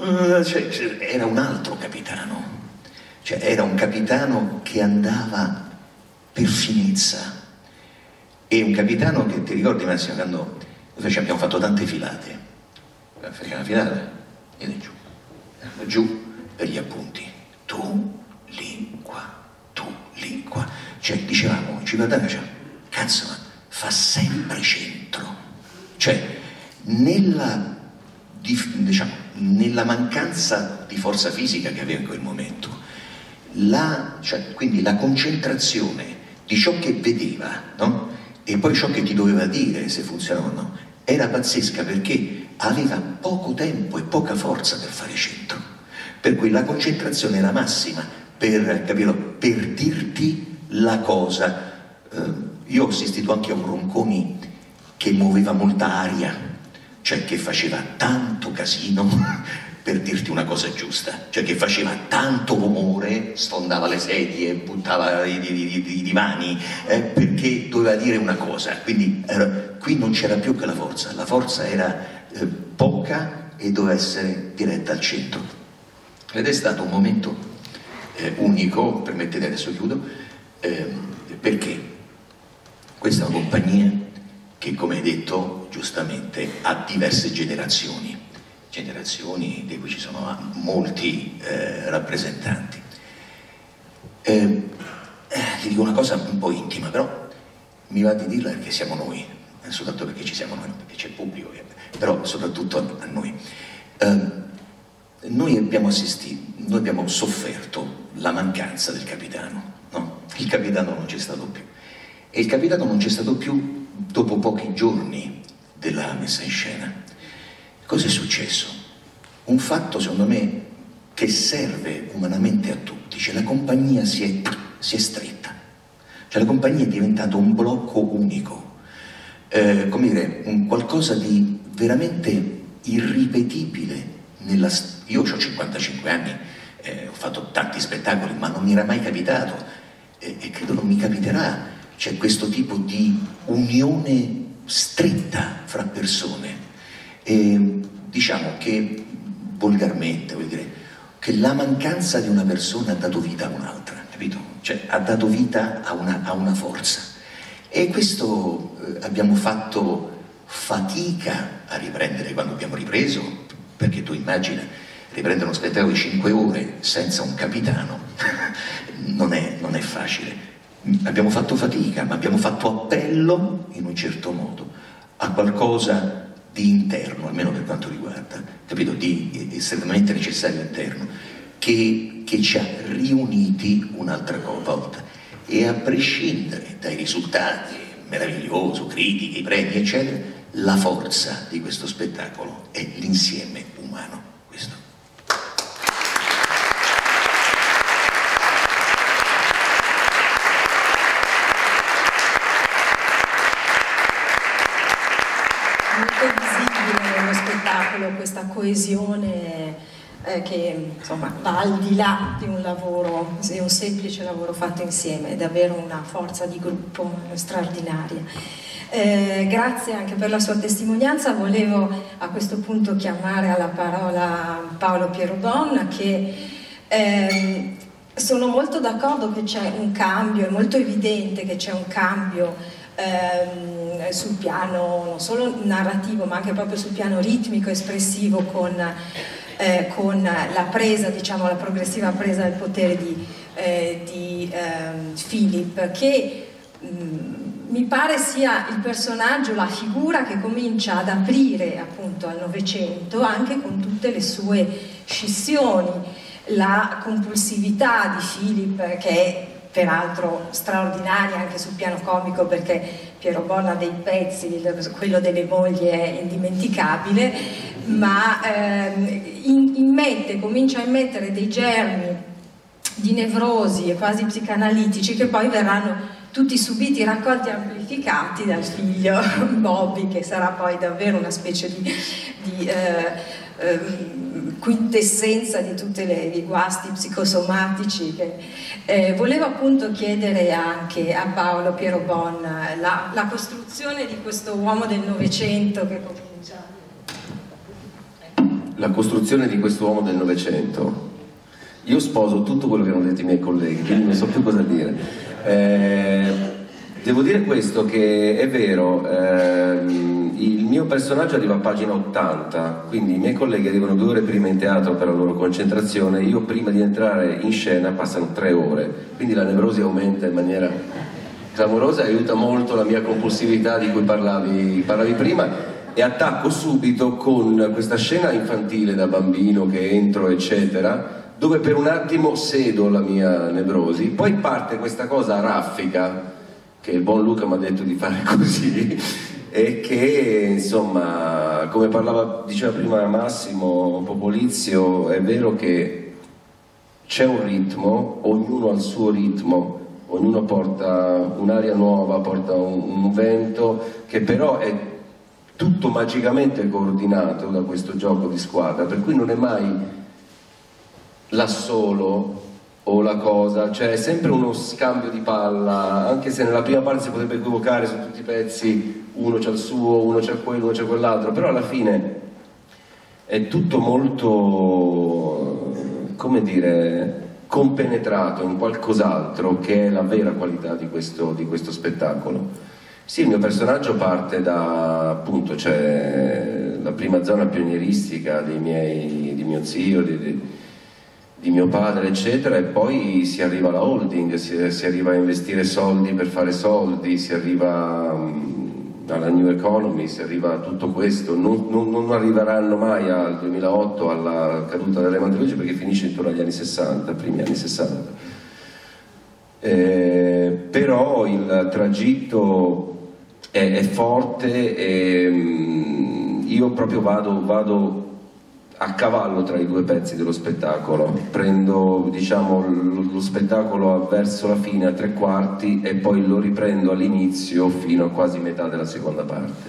cioè, era un altro capitano, cioè era un capitano che andava per finezza, e un capitano che, ti ricordi Massimo, quando noi abbiamo fatto tante filate, faceva una filata e giù, giù per gli appunti, tu lì qua, tu lì qua, cioè dicevamo, ci guardava, cioè, cazzo, ma fa sempre centro, cioè nella, diciamo, nella mancanza di forza fisica che aveva in quel momento, la, cioè, quindi la concentrazione di ciò che vedeva, no? E poi ciò che ti doveva dire se funzionava o no, era pazzesca, perché aveva poco tempo e poca forza per fare centro, per cui la concentrazione era massima per, capito, per dirti la cosa. Eh, io ho assistito anche a un Ronconi che muoveva molta aria, cioè che faceva tanto casino per dirti una cosa giusta, cioè che faceva tanto rumore, sfondava le sedie, buttava i, i, i, i divani, eh, perché doveva dire una cosa. Quindi era, qui non c'era più che la forza, la forza era eh, poca e doveva essere diretta al centro. Ed è stato un momento eh, unico, permettete, adesso chiudo, eh, perché questa è una compagnia che, come hai detto giustamente, ha diverse generazioni, generazioni di cui ci sono molti eh, rappresentanti. Eh, eh, ti dico una cosa un po' intima, però mi va di dirla perché siamo noi, non soltanto perché ci siamo noi, perché c'è il pubblico, però soprattutto a noi. Eh, noi abbiamo assistito, noi abbiamo sofferto la mancanza del capitano, no? Il capitano non c'è stato più, e il capitano non c'è stato più dopo pochi giorni della messa in scena. Cosa è successo? Un fatto, secondo me, che serve umanamente a tutti, cioè la compagnia si è, si è stretta, cioè la compagnia è diventata un blocco unico, eh, come dire, un qualcosa di veramente irripetibile. Nella, io ho cinquantacinque anni, eh, ho fatto tanti spettacoli, ma non mi era mai capitato, eh, e credo non mi capiterà, c'è questo tipo di unione stretta fra persone. E diciamo che volgarmente, vuol dire, che la mancanza di una persona ha dato vita a un'altra, capito? Cioè ha dato vita a una, a una forza, e questo eh, abbiamo fatto fatica a riprendere quando abbiamo ripreso, perché tu immagina riprendere uno spettacolo di cinque ore senza un capitano non è, non è facile. Abbiamo fatto fatica, ma abbiamo fatto appello in un certo modo a qualcosa di interno, almeno per quanto riguarda, capito, di estremamente necessario interno, che, che ci ha riuniti un'altra volta. E a prescindere dai risultati, meraviglioso, critiche, i premi, eccetera, la forza di questo spettacolo è l'insieme umano. Questo. Molto visibile nello spettacolo questa coesione eh, che insomma va al di là di un lavoro, di un semplice lavoro fatto insieme, è davvero una forza di gruppo straordinaria. Eh, grazie anche per la sua testimonianza. Volevo a questo punto chiamare alla parola Paolo Pierobon, che eh, sono molto d'accordo che c'è un cambio, è molto evidente che c'è un cambio eh, sul piano non solo narrativo ma anche proprio sul piano ritmico, espressivo, con, eh, con la presa, diciamo la progressiva presa del potere di, eh, di eh, Philip, che mh, mi pare sia il personaggio, la figura che comincia ad aprire appunto al Novecento, anche con tutte le sue scissioni, la compulsività di Philip, che è peraltro straordinaria anche sul piano comico, perché Pierobon ha dei pezzi, quello delle mogli è indimenticabile, ma ehm, in, immette, comincia a immettere dei germi di nevrosi e quasi psicanalitici che poi verranno tutti subiti, raccolti e amplificati dal figlio Bobby, che sarà poi davvero una specie di, di eh, eh, quintessenza di tutti i guasti psicosomatici. Che, eh, volevo appunto chiedere anche a Paolo Pierobon la, la costruzione di questo uomo del Novecento che comincia. la costruzione di questo uomo del Novecento. Io sposo tutto quello che hanno detto i miei colleghi, quindi non so più cosa dire. Eh, devo dire questo, che è vero, ehm, il mio personaggio arriva a pagina ottanta, quindi i miei colleghi arrivano due ore prima in teatro per la loro concentrazione, io prima di entrare in scena passano tre ore, quindi la nevrosi aumenta in maniera clamorosa e aiuta molto la mia compulsività di cui parlavi, parlavi prima. E attacco subito con questa scena infantile da bambino che entro eccetera, dove per un attimo cedo la mia nevrosi, poi parte questa cosa raffica che il buon Luca mi ha detto di fare così e che insomma, come parlava, diceva prima Massimo Popolizio, è vero che c'è un ritmo, ognuno ha il suo ritmo, ognuno porta un'aria nuova, porta un, un vento che però è tutto magicamente coordinato da questo gioco di squadra, per cui non è mai l'assolo o la cosa, cioè è sempre uno scambio di palla, anche se nella prima parte si potrebbe equivocare su tutti i pezzi, uno c'ha il suo, uno c'ha quello, uno c'ha quell'altro, però alla fine è tutto molto, come dire, compenetrato in qualcos'altro che è la vera qualità di questo, di questo spettacolo. Sì, il mio personaggio parte da, appunto, c'è la prima zona pionieristica dei miei, di mio zio, di, di, di mio padre, eccetera, e poi si arriva alla holding, si, si arriva a investire soldi per fare soldi, si arriva um, alla new economy, si arriva a tutto questo. Non, non, non arriveranno mai al duemilaotto, alla caduta delle Lehman Brothers, perché finisce intorno agli anni sessanta, primi anni sessanta. Eh, però il tragitto è, è forte e um, io proprio vado, vado a cavallo tra i due pezzi dello spettacolo, prendo, diciamo, lo, lo spettacolo verso la fine a tre quarti e poi lo riprendo all'inizio fino a quasi metà della seconda parte.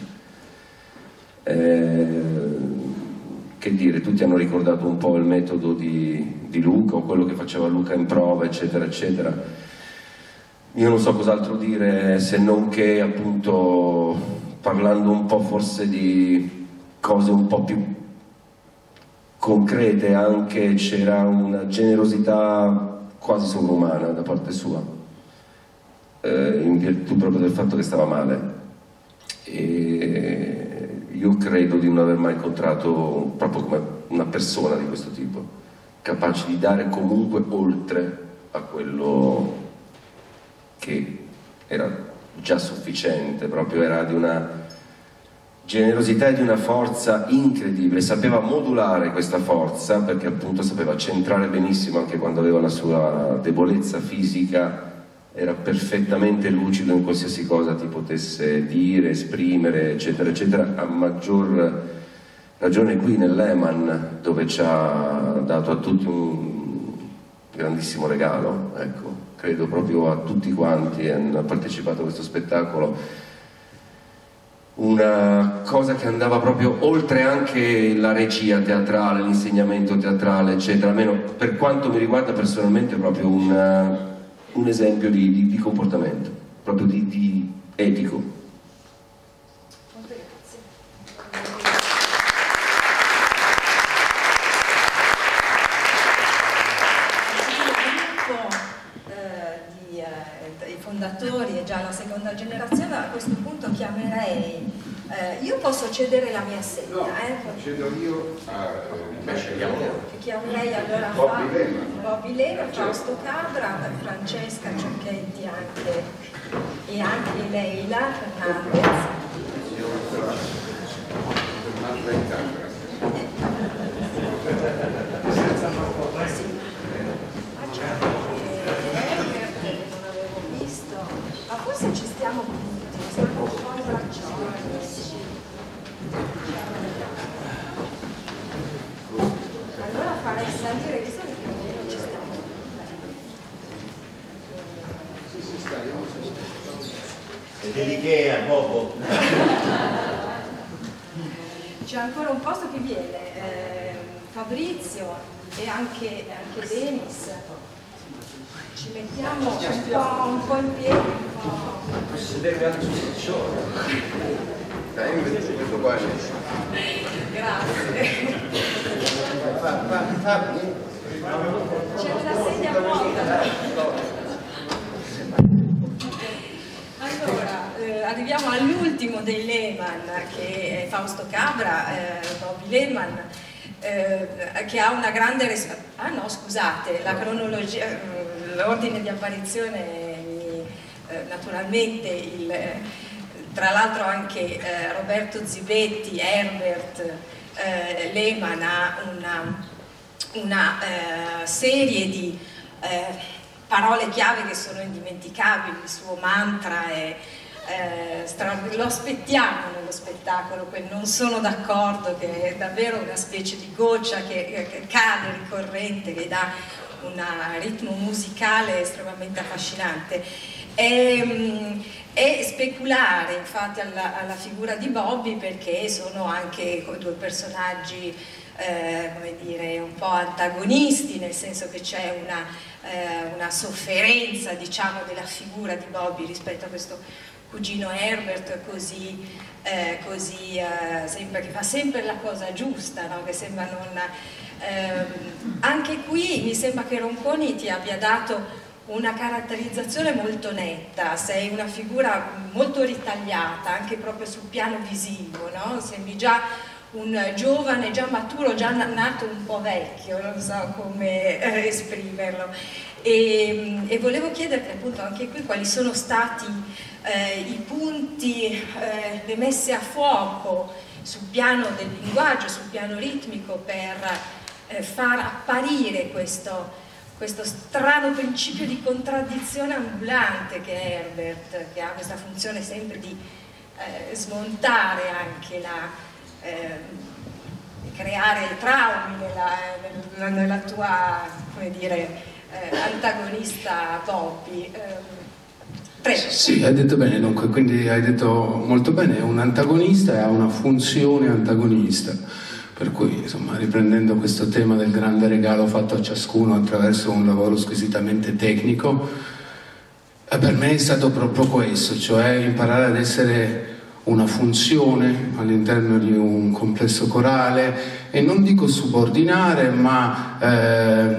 Eh, che dire, tutti hanno ricordato un po' il metodo di, di Luca o quello che faceva Luca in prova, eccetera eccetera. Io non so cos'altro dire se non che, appunto, parlando un po' forse di cose un po' più concrete, anche c'era una generosità quasi sovrumana da parte sua, eh, in virtù proprio del fatto che stava male. E io credo di non aver mai incontrato proprio come una persona di questo tipo, capace di dare comunque oltre a quello che era già sufficiente, proprio era di una generosità e di una forza incredibile, sapeva modulare questa forza perché appunto sapeva centrare benissimo anche quando aveva la sua debolezza fisica, era perfettamente lucido in qualsiasi cosa ti potesse dire, esprimere, eccetera eccetera, a maggior ragione qui nel Lehman, dove ci ha dato a tutti un grandissimo regalo, ecco, credo proprio a tutti quanti che hanno partecipato a questo spettacolo, una cosa che andava proprio oltre anche la regia teatrale, l'insegnamento teatrale, eccetera, almeno per quanto mi riguarda personalmente è proprio un, un esempio di, di, di comportamento, proprio di, di etico. Molte grazie. Il gruppo eh, di, eh, i fondatori è già la seconda generazione, a questo punto chiamerei, eh, io posso cedere la mia sedia, No, eh? cedo io a... Beh, scegliamo loro. Chiamerei allora Bobby Fa- Lema. Bobby Lema, Fausto Cabra, Francesca Ciocchetti anche, e anche Leila Fernandez. Ah, c'è anche Herbert che non avevo visto, ma forse ci stiamo tutti, stiamo un po' abbracciati. Allora farei salire, visto che più o meno ci stiamo. Siete l'Ikea, Bobo. C'è ancora un posto che viene, eh, Fabrizio e anche, anche Denis. Ci mettiamo un po', un po' in piedi, un po'. Sedere anche sul show. Dai, questo qua. Grazie. C'è una sedia vuota. Allora, eh, arriviamo all'ultimo dei Lehman, che è Fausto Cabra, eh, Bobby Lehman, eh, che ha una grande... Ah no, scusate, la cronologia, l'ordine di apparizione, eh, naturalmente, il, tra l'altro anche eh, Roberto Zibetti, Herbert eh, Lehman ha una, una eh, serie di... Eh, parole chiave che sono indimenticabili, il suo mantra è eh, lo aspettiamo nello spettacolo, quel non sono d'accordo, che è davvero una specie di goccia che, che cade ricorrente, che dà un ritmo musicale estremamente affascinante. E, e speculare infatti alla, alla figura di Bobby, perché sono anche due personaggi eh, come dire, un po' antagonisti, nel senso che c'è una, eh, una sofferenza, diciamo, della figura di Bobby rispetto a questo cugino Herbert così, eh, così eh, sempre, che fa sempre la cosa giusta, no? Che sembra non... Ehm, anche qui mi sembra che Ronconi ti abbia dato una caratterizzazione molto netta, sei una figura molto ritagliata anche proprio sul piano visivo, no? Sembri già un giovane, già maturo, già nato un po' vecchio, non so come eh, esprimerlo. E, e volevo chiederti appunto anche qui quali sono stati eh, i punti, eh, le messe a fuoco sul piano del linguaggio, sul piano ritmico, per eh, far apparire questo questo strano principio di contraddizione ambulante che è Herbert, che ha questa funzione sempre di eh, smontare anche la, eh, di creare traumi nella, nella, nella tua, come dire, eh, antagonista Bobby. Eh, prego. Sì, hai detto bene, dunque, quindi hai detto molto bene, è un antagonista e ha una funzione antagonista. Per cui, insomma, riprendendo questo tema del grande regalo fatto a ciascuno attraverso un lavoro squisitamente tecnico, per me è stato proprio questo, cioè imparare ad essere una funzione all'interno di un complesso corale, e non dico subordinare, ma eh,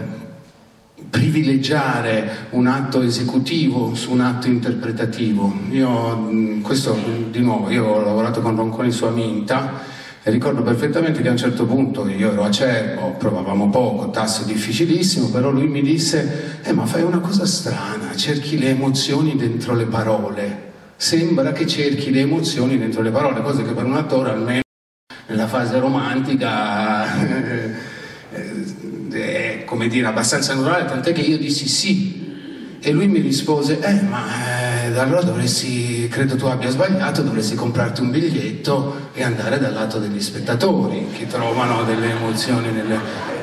privilegiare un atto esecutivo su un atto interpretativo. Io, questo di nuovo, io ho lavorato con Ronconi su Aminta, e ricordo perfettamente che a un certo punto, io ero acerbo, provavamo poco, tasso difficilissimo, però lui mi disse eh ma fai una cosa strana, cerchi le emozioni dentro le parole, sembra che cerchi le emozioni dentro le parole, cosa che per un attore almeno nella fase romantica è, come dire, abbastanza naturale, tant'è che io dissi sì. E lui mi rispose, eh ma eh, allora dovresti, credo tu abbia sbagliato, dovresti comprarti un biglietto e andare dal lato degli spettatori che trovano delle emozioni nelle...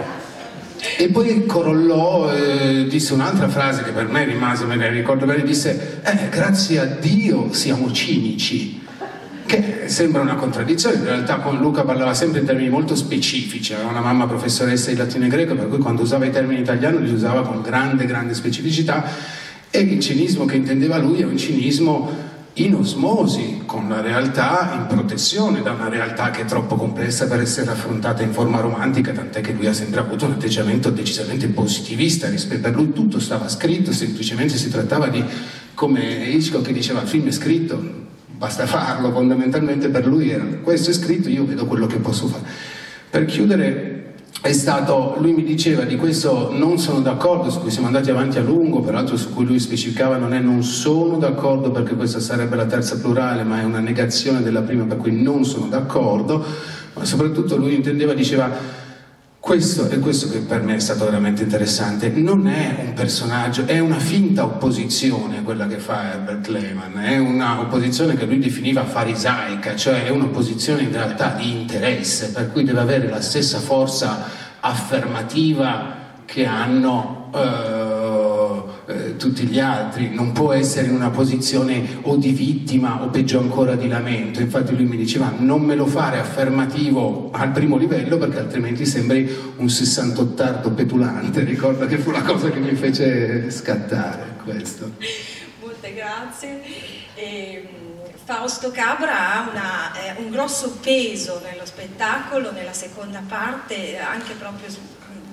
E poi corollò, eh, disse un'altra frase che per me rimase, me ne ricordo bene, disse, eh grazie a Dio siamo cinici, che sembra una contraddizione. In realtà con Luca parlava sempre in termini molto specifici, aveva una mamma professoressa di latino e greco, per cui quando usava i termini in italiano li usava con grande grande specificità, e il cinismo che intendeva lui è un cinismo in osmosi con la realtà, in protezione da una realtà che è troppo complessa per essere affrontata in forma romantica, tant'è che lui ha sempre avuto un atteggiamento decisamente positivista rispetto. Per lui tutto stava scritto, semplicemente si trattava di, come Hitchcock che diceva, il film è scritto, basta farlo. Fondamentalmente per lui era questo è scritto, io vedo quello che posso fare. Per chiudere, è stato, lui mi diceva di questo non sono d'accordo, su cui siamo andati avanti a lungo, peraltro su cui lui specificava non è non sono d'accordo perché questa sarebbe la terza plurale, ma è una negazione della prima, per cui non sono d'accordo, ma soprattutto lui intendeva, diceva questo è questo che per me è stato veramente interessante, non è un personaggio, è una finta opposizione quella che fa Herbert Lehman, è una opposizione che lui definiva farisaica, cioè è un'opposizione in realtà di interesse, per cui deve avere la stessa forza affermativa che hanno eh, eh, tutti gli altri, non può essere in una posizione o di vittima o peggio ancora di lamento. Infatti lui mi diceva non me lo fare affermativo al primo livello perché altrimenti sembri un sessantottardo petulante. Ricordo che fu la cosa che mi fece scattare questo. Molte grazie. E Fausto Cabra ha una, eh, un grosso peso nello spettacolo, nella seconda parte, anche proprio su,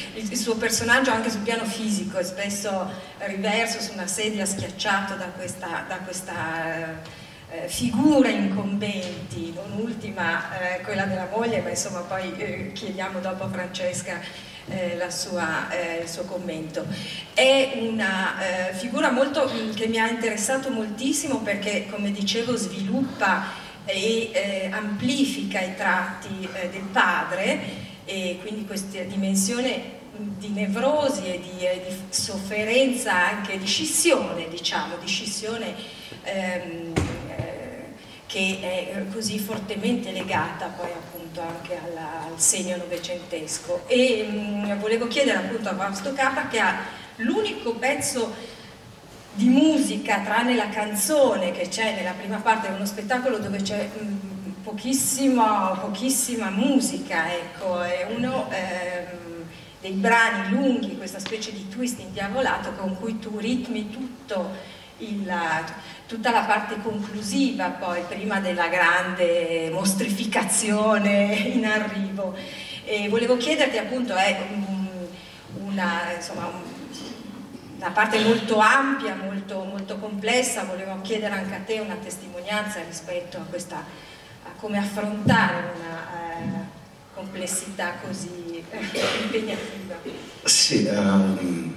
il, il suo personaggio anche sul piano fisico è spesso riverso su una sedia schiacciato da questa, da questa eh, figura incombenti, non ultima eh, quella della moglie, ma insomma poi eh, chiediamo dopo a Francesca eh, la sua, eh, il suo commento. È una eh, figura molto, che mi ha interessato moltissimo perché, come dicevo, sviluppa e eh, amplifica i tratti eh, del padre, e quindi questa dimensione di nevrosi e di, eh, di sofferenza, anche di scissione, diciamo, di scissione ehm, eh, che è così fortemente legata poi appunto anche alla, al segno novecentesco. E mh, volevo chiedere appunto a Fausto Capra, che ha l'unico pezzo di musica, tranne la canzone che c'è nella prima parte, è uno spettacolo dove c'è pochissima, pochissima musica, ecco, è uno ehm, dei brani lunghi, questa specie di twist indiavolato con cui tu ritmi tutto il, tutta la parte conclusiva, poi prima della grande mostrificazione in arrivo. E volevo chiederti appunto, è una, insomma, una parte molto ampia, molto, molto complessa, volevo chiedere anche a te una testimonianza rispetto a questa, a come affrontare una eh, complessità così eh, impegnativa. Sì, um,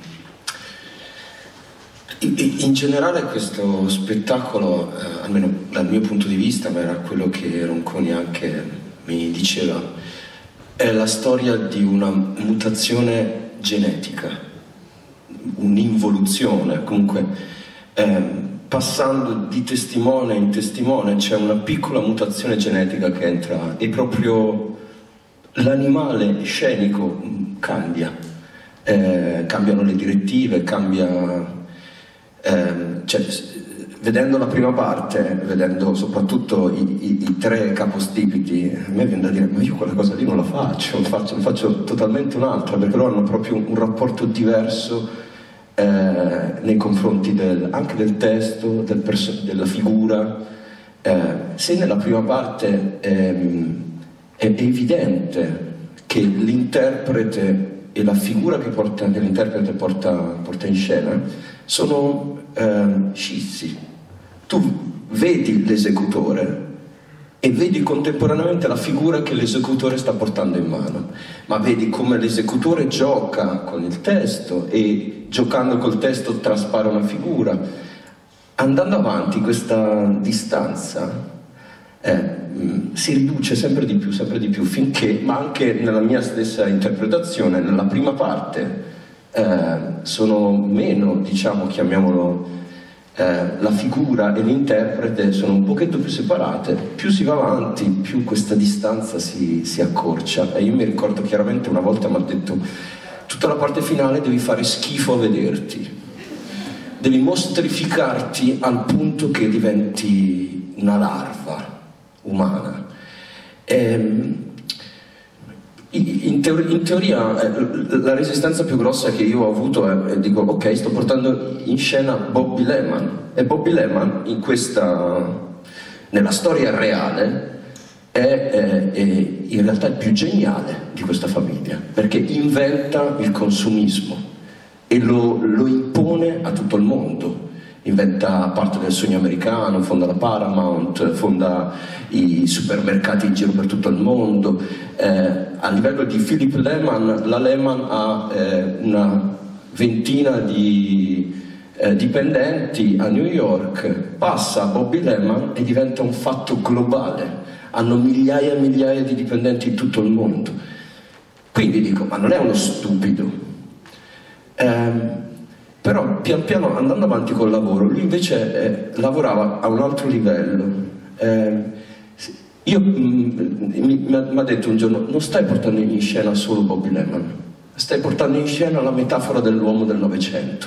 in, in generale questo spettacolo, eh, almeno dal mio punto di vista, ma era quello che Ronconi anche mi diceva, è la storia di una mutazione genetica, un'involuzione, comunque ehm, passando di testimone in testimone c'è una piccola mutazione genetica che entra e proprio l'animale scenico cambia, eh, cambiano le direttive, cambia, ehm, cioè, vedendo la prima parte, vedendo soprattutto i, i, i tre capostipiti, a me viene da dire, ma io quella cosa lì non la faccio, faccio, faccio totalmente un'altra, perché loro hanno proprio un, un rapporto diverso eh, nei confronti del, anche del testo, del della figura. Eh, se nella prima parte ehm, è evidente che l'interprete e la figura che, porta, che l'interprete porta, porta in scena sono ehm, scissi. Tu vedi l'esecutore e vedi contemporaneamente la figura che l'esecutore sta portando in mano, ma vedi come l'esecutore gioca con il testo e giocando col testo traspara una figura. Andando avanti questa distanza eh, mh, si riduce sempre di più, sempre di più, finché, ma anche nella mia stessa interpretazione, nella prima parte eh, sono meno, diciamo, chiamiamolo, Eh, la figura e l'interprete sono un pochetto più separate, più si va avanti, più questa distanza si, si accorcia. E io mi ricordo chiaramente una volta mi ha detto: tutta la parte finale devi fare schifo a vederti, devi mostrificarti al punto che diventi una larva umana. E, In, teor in teoria eh, la resistenza più grossa che io ho avuto è, è dico, ok, sto portando in scena Bobby Lehman, e Bobby Lehman in questa, nella storia reale è, è, è in realtà il più geniale di questa famiglia, perché inventa il consumismo e lo, lo impone a tutto il mondo. Inventa parte del sogno americano, fonda la Paramount, fonda i supermercati in giro per tutto il mondo. Eh, a livello di Philip Lehman, la Lehman ha eh, una ventina di eh, dipendenti a New York, passa a Bobby Lehman e diventa un fatto globale. Hanno migliaia e migliaia di dipendenti in tutto il mondo. Quindi dico, ma non è uno stupido. Eh, Però pian piano, andando avanti col lavoro, lui invece eh, lavorava a un altro livello. Eh, io mi ha detto un giorno: non stai portando in scena solo Bobby Lehman, stai portando in scena la metafora dell'uomo del Novecento.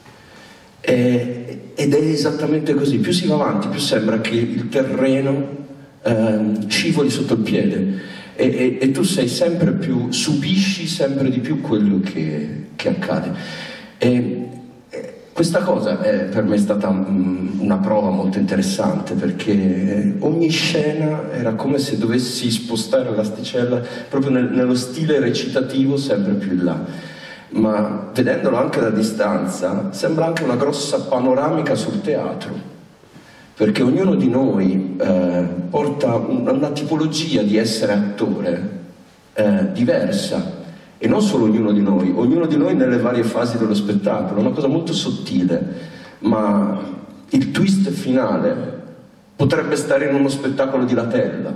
Eh, ed è esattamente così, più si va avanti, più sembra che il terreno eh, scivoli sotto il piede e, e, e tu sei sempre più, subisci sempre di più quello che, che accade. E, Questa cosa è, per me è stata um, una prova molto interessante, perché ogni scena era come se dovessi spostare l'asticella proprio nel, nello stile recitativo sempre più in là. ma vedendolo anche da distanza sembra anche una grossa panoramica sul teatro, perché ognuno di noi eh, porta una, una tipologia di essere attore eh, diversa, e non solo ognuno di noi, ognuno di noi nelle varie fasi dello spettacolo, una cosa molto sottile, ma il twist finale potrebbe stare in uno spettacolo di Latella.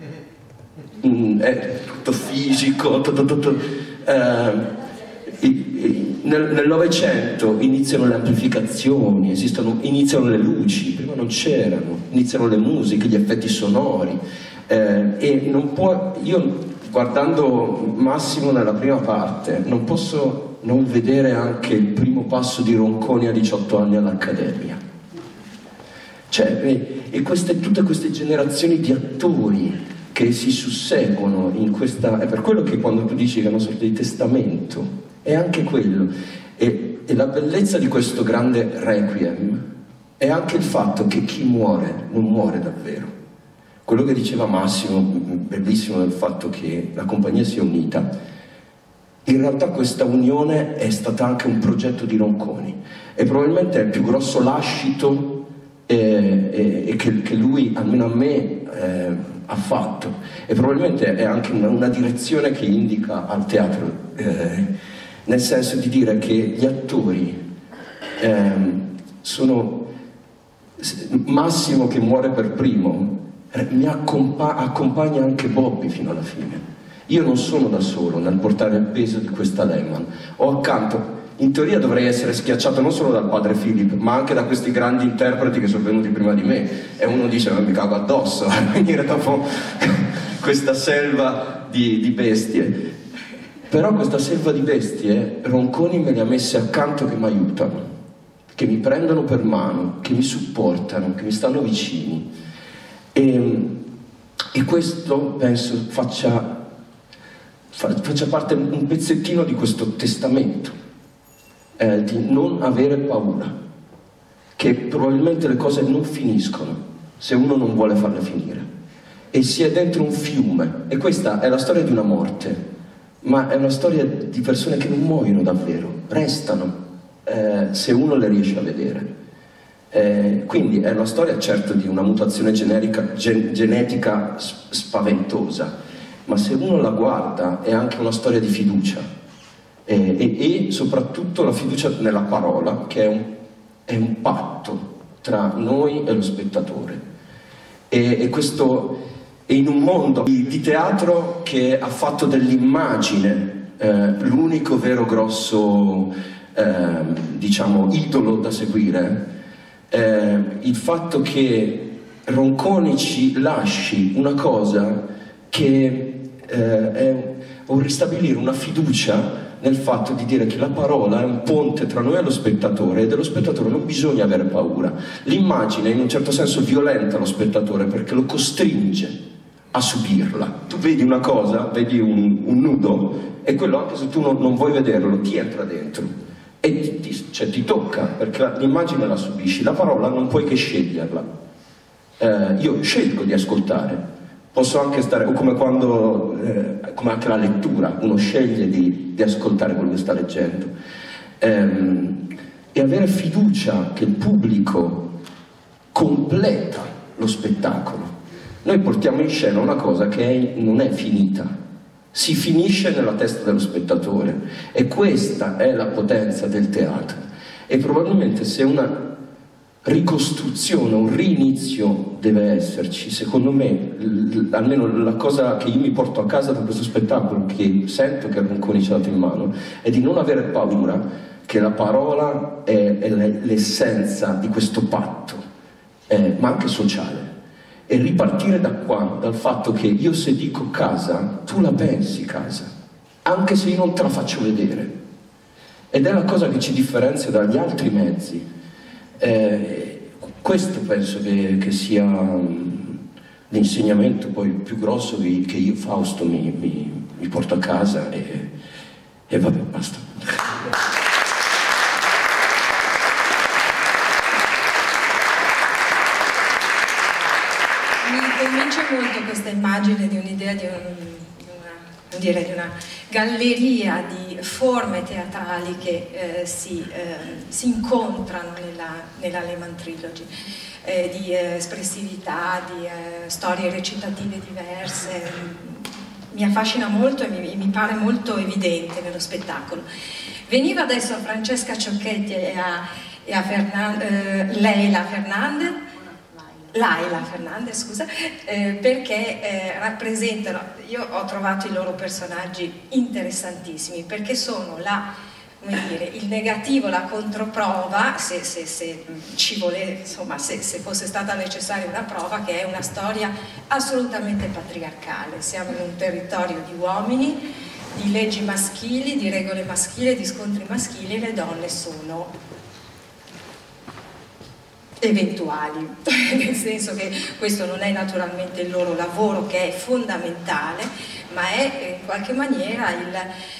Mm, è tutto fisico, tutto, tutto, eh, nel Novecento iniziano le amplificazioni, esistono, iniziano le luci, prima non c'erano, iniziano le musiche, gli effetti sonori, eh, e non può, io guardando Massimo nella prima parte non posso non vedere anche il primo passo di Ronconi a diciotto anni all'Accademia. Cioè, e, e queste, tutte queste generazioni di attori che si susseguono in questa... È per quello che quando tu dici che è una sorta di testamento, è anche quello. E, e la bellezza di questo grande requiem è anche il fatto che chi muore non muore davvero. Quello che diceva Massimo, bellissimo del fatto che la compagnia sia unita, in realtà questa unione è stata anche un progetto di Ronconi e probabilmente è il più grosso lascito eh, eh, che, che lui, almeno a me, eh, ha fatto, e probabilmente è anche una, una direzione che indica al teatro, eh, nel senso di dire che gli attori eh, sono Massimo che muore per primo, mi accompa accompagna anche Bobby fino alla fine. Io non sono da solo nel portare il peso di questa Lehman, ho accanto, in teoria dovrei essere schiacciato non solo dal padre Philip, ma anche da questi grandi interpreti che sono venuti prima di me, e uno dice ma mi cago addosso a venire dopo questa selva di, di bestie. Però questa selva di bestie Ronconi me le ha messe accanto che mi aiutano, che mi prendono per mano, che mi supportano, che mi stanno vicini. E, e questo penso faccia, faccia parte un pezzettino di questo testamento, eh, di non avere paura, che probabilmente le cose non finiscono se uno non vuole farle finire, e si è dentro un fiume, e questa è la storia di una morte, ma è una storia di persone che non muoiono davvero, restano, eh, se uno le riesce a vedere. Eh, quindi è una storia certo di una mutazione generica, gen genetica spaventosa, ma se uno la guarda è anche una storia di fiducia, eh, e, e soprattutto la fiducia nella parola, che è un, è un patto tra noi e lo spettatore. E, e questo è in un mondo di, di teatro che ha fatto dell'immagine eh, l'unico vero grosso eh, diciamo idolo da seguire. Eh, il fatto che Ronconi ci lasci una cosa che eh, è un ristabilire una fiducia nel fatto di dire che la parola è un ponte tra noi e lo spettatore, e dello spettatore non bisogna avere paura. L'immagine in un certo senso violenta lo spettatore perché lo costringe a subirla. Tu vedi una cosa, vedi un, un nudo, e quello, anche se tu non, non vuoi vederlo, ti entra dentro e ti, ti, cioè, ti tocca, perché l'immagine la subisci, la parola non puoi che sceglierla. Eh, io scelgo di ascoltare, posso anche stare, o come quando, eh, come anche la lettura, uno sceglie di, di ascoltare quello che sta leggendo, ehm, e avere fiducia che il pubblico completa lo spettacolo. Noi portiamo in scena una cosa che è, non è finita, si finisce nella testa dello spettatore, e questa è la potenza del teatro. E probabilmente se una ricostruzione, un rinizio deve esserci, secondo me, almeno la cosa che io mi porto a casa da questo spettacolo, che sento che Ronconi ci ha dato in mano, è di non avere paura, che la parola è, è l'essenza di questo patto, eh, ma anche sociale. E ripartire da qua, dal fatto che io se dico casa, tu la pensi casa, anche se io non te la faccio vedere. Ed è la cosa che ci differenzia dagli altri mezzi. Eh, questo penso che, che sia um, l'insegnamento poi più grosso che, che io, Fausto, mi, mi, mi porto a casa, e, e vabbè, basta. Mi convince molto questa immagine di un'idea di, un, di una dire, di una galleria di forme teatrali che eh, si, eh, si incontrano nella, nella Lehman Trilogy, eh, di eh, espressività, di eh, storie recitative diverse. Mi affascina molto e mi, mi pare molto evidente nello spettacolo. Veniva adesso a Francesca Ciocchetti e a, e a Fernan eh, Leila Fernandez, Laila Fernandez, scusa, eh, perché eh, rappresentano, io ho trovato i loro personaggi interessantissimi, perché sono la, come dire, il negativo, la controprova, se, se, se ci voleva, insomma, se, se fosse stata necessaria una prova, che è una storia assolutamente patriarcale. Siamo in un territorio di uomini, di leggi maschili, di regole maschili, di scontri maschili, e le donne sono eventuali, nel senso che questo non è naturalmente il loro lavoro, che è fondamentale, ma è in qualche maniera il,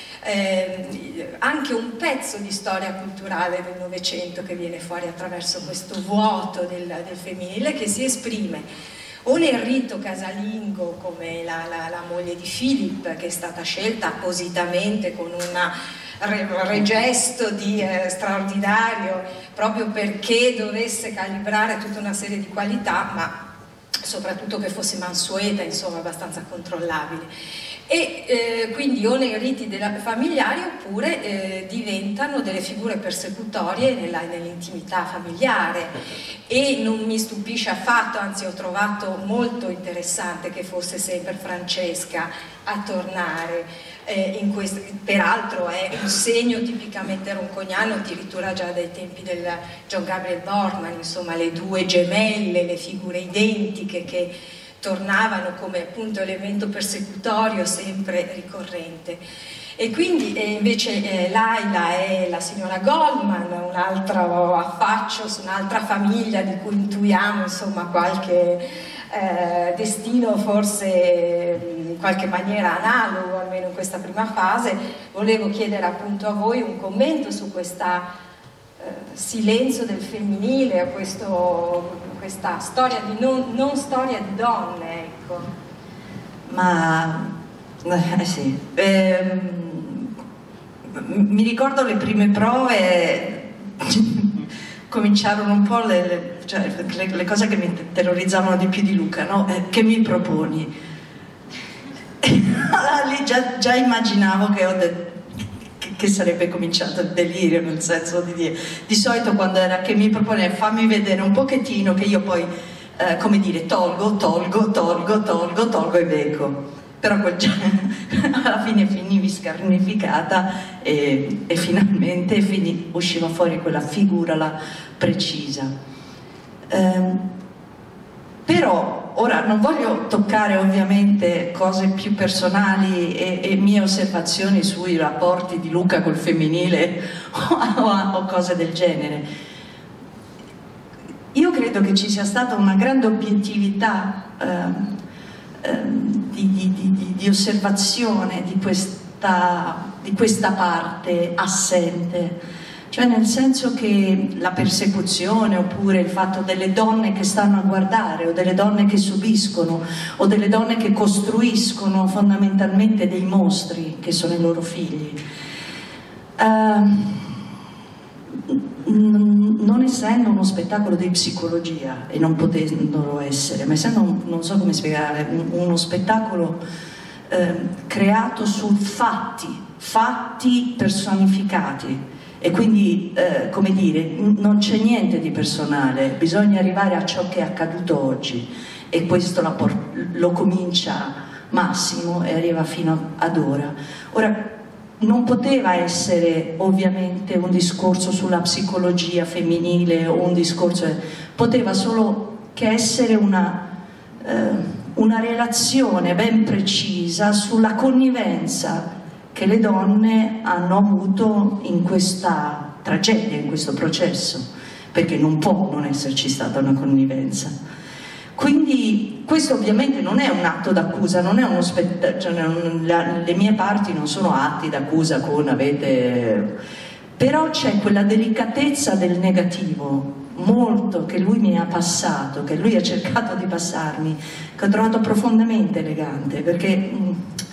eh, anche un pezzo di storia culturale del Novecento che viene fuori attraverso questo vuoto del, del femminile, che si esprime o nel rito casalingo, come la, la, la moglie di Philip, che è stata scelta appositamente con una regesto di eh, straordinario, proprio perché dovesse calibrare tutta una serie di qualità, ma soprattutto che fosse mansueta, insomma abbastanza controllabile. E eh, quindi o nei riti della, familiari, oppure eh, diventano delle figure persecutorie nell'intimità familiare. E non mi stupisce affatto, anzi ho trovato molto interessante che fosse sempre Francesca a tornare eh, in questo, peraltro è un segno tipicamente ronconiano, addirittura già dai tempi del John Gabriel Borkman, insomma le due gemelle, le figure identiche che tornavano come appunto elemento persecutorio sempre ricorrente. E quindi eh, invece eh, Laila è la signora Goldman, un altro affaccio su un'altra famiglia di cui intuiamo insomma qualche eh, destino forse in qualche maniera analogo, almeno in questa prima fase. Volevo chiedere appunto a voi un commento su questa eh, silenzio del femminile, a questo, questa storia di non, non storia di donne, ecco. Ma eh, sì, ehm, mi ricordo le prime prove, cominciarono un po' le, le, cioè, le, le cose che mi terrorizzavano di più di Luca, no? Eh, che mi proponi? Allora, lì già, già immaginavo che, ho de, che, che sarebbe cominciato il delirio, nel senso di dire, di solito quando era che mi propone fammi vedere un pochettino, che io poi, eh, come dire, tolgo, tolgo, tolgo, tolgo, tolgo e becco. Però quel alla fine finivi scarnificata e, e finalmente fini, usciva fuori quella figura là precisa. Ehm, però ora non voglio toccare ovviamente cose più personali e, e mie osservazioni sui rapporti di Luca col femminile o, o, o cose del genere. Io credo che ci sia stata una grande obiettività ehm, Di, di, di, di osservazione di questa, di questa parte assente, cioè nel senso che la persecuzione oppure il fatto delle donne che stanno a guardare o delle donne che subiscono o delle donne che costruiscono fondamentalmente dei mostri che sono i loro figli, uh, non essendo uno spettacolo di psicologia e non potendolo essere, ma essendo, un, non so come spiegare, un, uno spettacolo eh, creato su fatti, fatti personificati, e quindi, eh, come dire, non c'è niente di personale, bisogna arrivare a ciò che è accaduto oggi, e questo lo, lo comincia Massimo e arriva fino ad ora. Ora, non poteva essere ovviamente un discorso sulla psicologia femminile o un discorso, poteva solo che essere una, eh, una relazione ben precisa sulla connivenza che le donne hanno avuto in questa tragedia, in questo processo, perché non può non esserci stata una connivenza. Quindi questo ovviamente non è un atto d'accusa, non è uno spettacolo, cioè, le mie parti non sono atti d'accusa con avete... però c'è quella delicatezza del negativo, molto, che lui mi ha passato, che lui ha cercato di passarmi, che ho trovato profondamente elegante, perché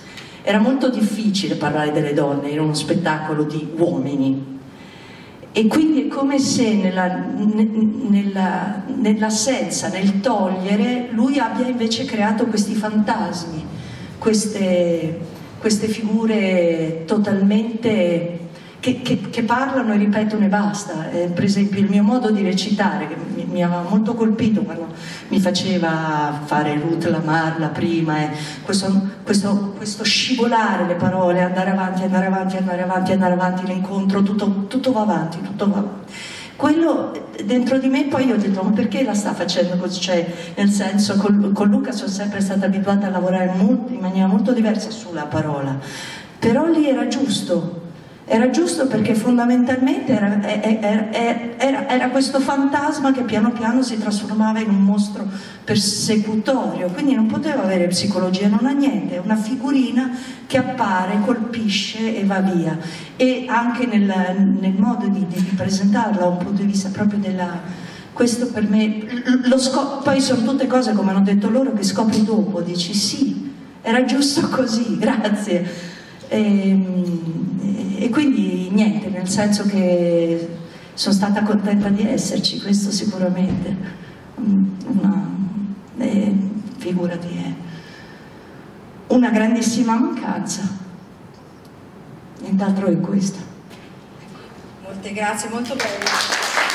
era molto difficile parlare delle donne in uno spettacolo di uomini. E quindi è come se nella, nella, nell'assenza, nel togliere, lui abbia invece creato questi fantasmi, queste, queste figure totalmente che, che, che parlano e ripetono e basta. Eh, per esempio il mio modo di recitare, che mi, mi aveva molto colpito quando mi faceva fare Ruth Lamar la prima, eh, questo, questo, questo scivolare le parole, andare avanti, andare avanti, andare avanti, andare avanti, l'incontro, tutto, tutto va avanti, tutto va avanti. Quello dentro di me, poi io ho detto, ma perché la sta facendo così? Cioè, nel senso, con, con Luca sono sempre stata abituata a lavorare molto, in maniera molto diversa sulla parola, però lì era giusto. Era giusto perché fondamentalmente era, era, era, era questo fantasma che piano piano si trasformava in un mostro persecutorio, quindi non poteva avere psicologia, non ha niente, è una figurina che appare, colpisce e va via. E anche nel, nel modo di, di presentarla, da un punto di vista proprio della... Questo per me, lo scop- poi sono tutte cose, come hanno detto loro, che scopri dopo, dici sì, era giusto così, grazie. E, e quindi niente, nel senso che sono stata contenta di esserci, questo sicuramente. Una, eh, figurati, è una grandissima mancanza, nient'altro è questo. Molte grazie, molto bello.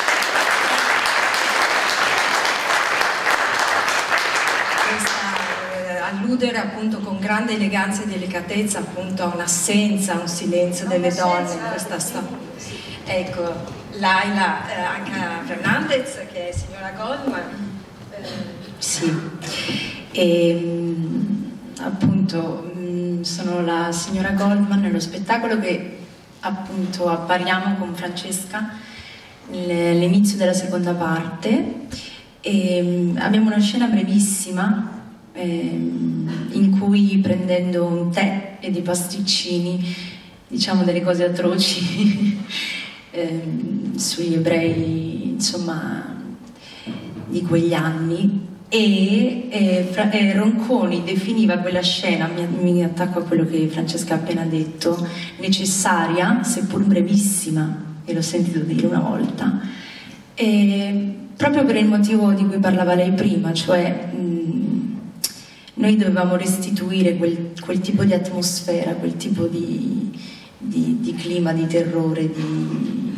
Alludere appunto con grande eleganza e delicatezza appunto a un'assenza, un silenzio delle donne in questa storia. Ecco, Laila eh, anche Fernandez, che è signora Goldman. Eh. Sì, e appunto sono la signora Goldman nello spettacolo che appunto appariamo con Francesca all'inizio della seconda parte, e abbiamo una scena brevissima in cui, prendendo un tè e dei pasticcini, diciamo delle cose atroci ehm, sugli ebrei, insomma, di quegli anni, e, e, Fra, e Ronconi definiva quella scena, mi, mi attacco a quello che Francesca ha appena detto, necessaria seppur brevissima, e l'ho sentito dire una volta, e, proprio per il motivo di cui parlava lei prima, cioè mh, noi dovevamo restituire quel, quel tipo di atmosfera, quel tipo di, di, di clima, di terrore, di...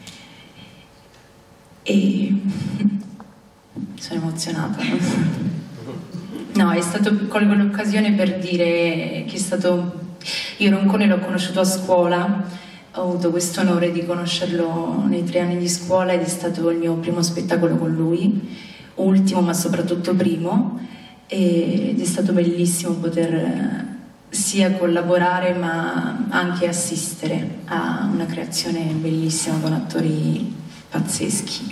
e sono emozionata. No, è stato, colgo l'occasione per dire che è stato... Io Roncone l'ho conosciuto a scuola, ho avuto questo onore di conoscerlo nei tre anni di scuola ed è stato il mio primo spettacolo con lui, ultimo ma soprattutto primo. Ed è stato bellissimo poter sia collaborare ma anche assistere a una creazione bellissima con attori pazzeschi.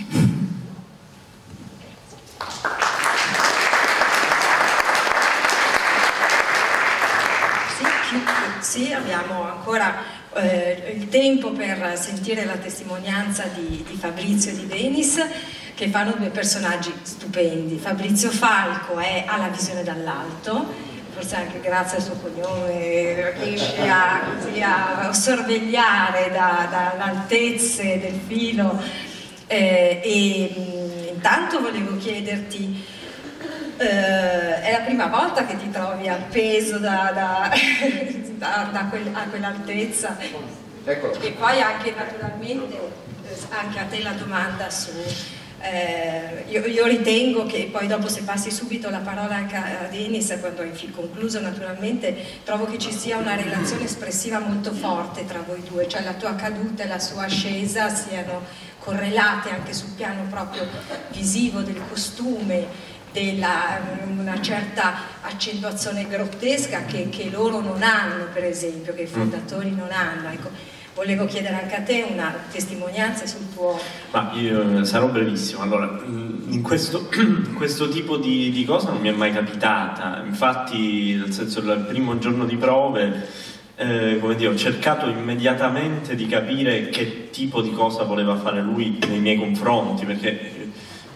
Sì, sì, abbiamo ancora eh, il tempo per sentire la testimonianza di, di Fabrizio e di Denis, che fanno due personaggi stupendi. Fabrizio Falco è, ha la visione dall'alto, forse anche grazie al suo cognome riesce a, così, a sorvegliare da, da, da altezze del filo, eh, e mh, intanto volevo chiederti, eh, è la prima volta che ti trovi appeso da, da, da, da quel, a quell'altezza? Eccolo. E poi anche naturalmente anche a te la domanda su... Eh, io, io ritengo che poi dopo, se passi subito la parola anche a Denis, quando hai concluso naturalmente, trovo che ci sia una relazione espressiva molto forte tra voi due, cioè la tua caduta e la sua ascesa siano correlate anche sul piano proprio visivo del costume, della, una certa accentuazione grottesca che, che loro non hanno, per esempio, che i fondatori non hanno. Ecco, volevo chiedere anche a te una testimonianza sul tuo... Ma io sarò brevissimo. Allora, in questo, questo tipo di, di cosa non mi è mai capitata. Infatti, nel senso, il primo giorno di prove, eh, come dire, ho cercato immediatamente di capire che tipo di cosa voleva fare lui nei miei confronti, perché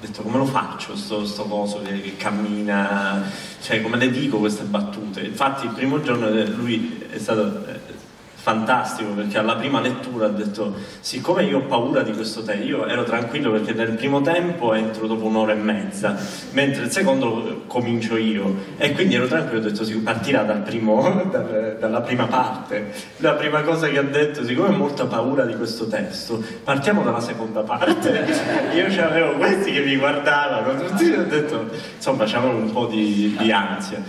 detto come lo faccio sto, sto coso che, che cammina, cioè come le dico queste battute. Infatti il primo giorno lui è stato eh, fantastico, perché alla prima lettura ha detto siccome io ho paura di questo te, io ero tranquillo perché nel primo tempo entro dopo un'ora e mezza, mentre il secondo comincio io, e quindi ero tranquillo, ho detto si partirà dal primo, dal, dalla prima parte. La prima cosa che ha detto, siccome ho molta paura di questo testo, partiamo dalla seconda parte. Io c'avevo questi che mi guardavano tutti, ho detto insomma c'avevo un po' di, di ansia,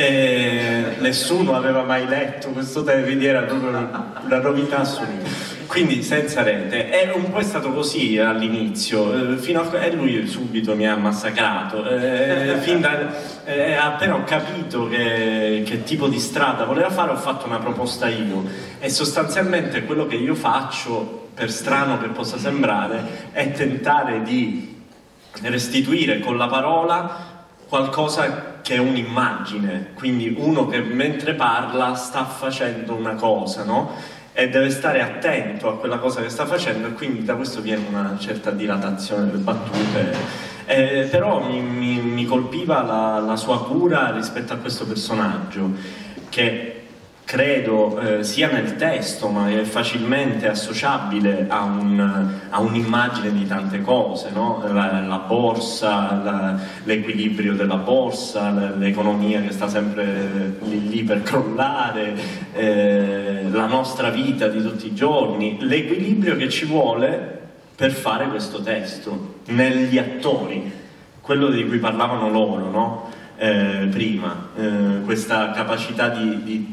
e nessuno aveva mai letto questo testo, quindi era proprio una novità assoluta. Quindi senza rete è un po' stato così all'inizio, eh, fino a e lui subito mi ha massacrato, eh, fin da, eh, appena ho capito che, che tipo di strada voleva fare, ho fatto una proposta io, e sostanzialmente quello che io faccio, per strano che possa sembrare, è tentare di restituire con la parola qualcosa che è un'immagine, quindi uno che mentre parla sta facendo una cosa, no? E deve stare attento a quella cosa che sta facendo, e quindi da questo viene una certa dilatazione delle battute, eh, però mi, mi, mi colpiva la, la sua cura rispetto a questo personaggio, che credo eh, sia nel testo, ma è facilmente associabile a, un, a un'immagine di tante cose, no? la, la borsa, la, l'equilibrio della borsa, l'economia che sta sempre lì, lì per crollare, eh, la nostra vita di tutti i giorni, l'equilibrio che ci vuole per fare questo testo negli attori, quello di cui parlavano loro, no? eh, prima, eh, questa capacità di, di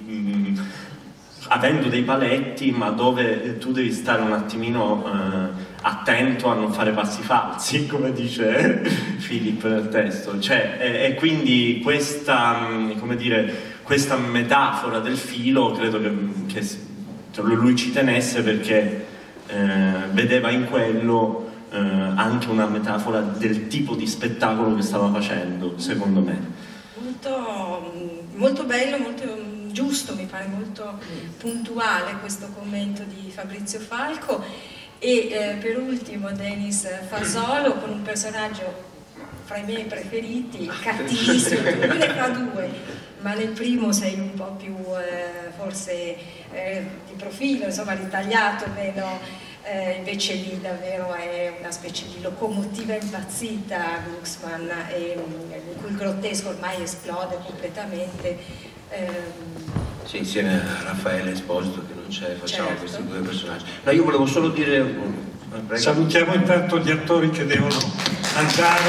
avendo dei paletti, ma dove tu devi stare un attimino eh, attento a non fare passi falsi, come dice Philip nel testo, cioè, e, e quindi questa, come dire, questa metafora del filo credo che, che cioè, lui ci tenesse, perché eh, vedeva in quello eh, anche una metafora del tipo di spettacolo che stava facendo, secondo me. Molto, molto bello, molto giusto, mi pare molto puntuale questo commento di Fabrizio Falco. E eh, per ultimo Denis Fasolo, con un personaggio fra i miei preferiti, cattivissimo, lui ne fa due, ma nel primo sei un po' più eh, forse eh, di profilo, insomma ritagliato, meno, eh, invece lì davvero è una specie di locomotiva impazzita Glucksmann, e in cui il grottesco ormai esplode completamente. Sì, insieme a Raffaele Esposito, che non c'è, facciamo certo. questi due personaggi. No, io volevo solo dire... Prego. Salutiamo intanto gli attori che devono andare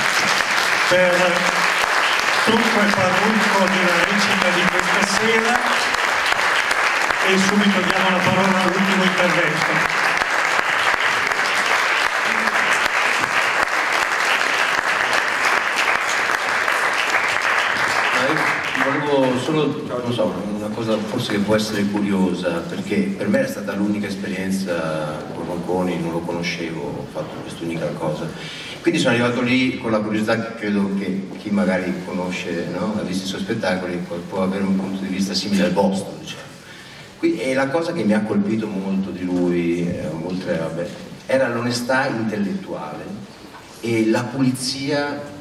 per trucco e parrucco della recita di questa sera, e subito diamo la parola all'ultimo intervento. Volevo solo, non so, una cosa forse che può essere curiosa, perché per me è stata l'unica esperienza con Ronconi, non lo conoscevo, ho fatto quest'unica cosa. Quindi sono arrivato lì con la curiosità che credo che chi magari conosce, no? Ha visto i suoi spettacoli, può avere un punto di vista simile al vostro, diciamo. Qui, e la cosa che mi ha colpito molto di lui, eh, oltre vabbè, era l'onestà intellettuale e la pulizia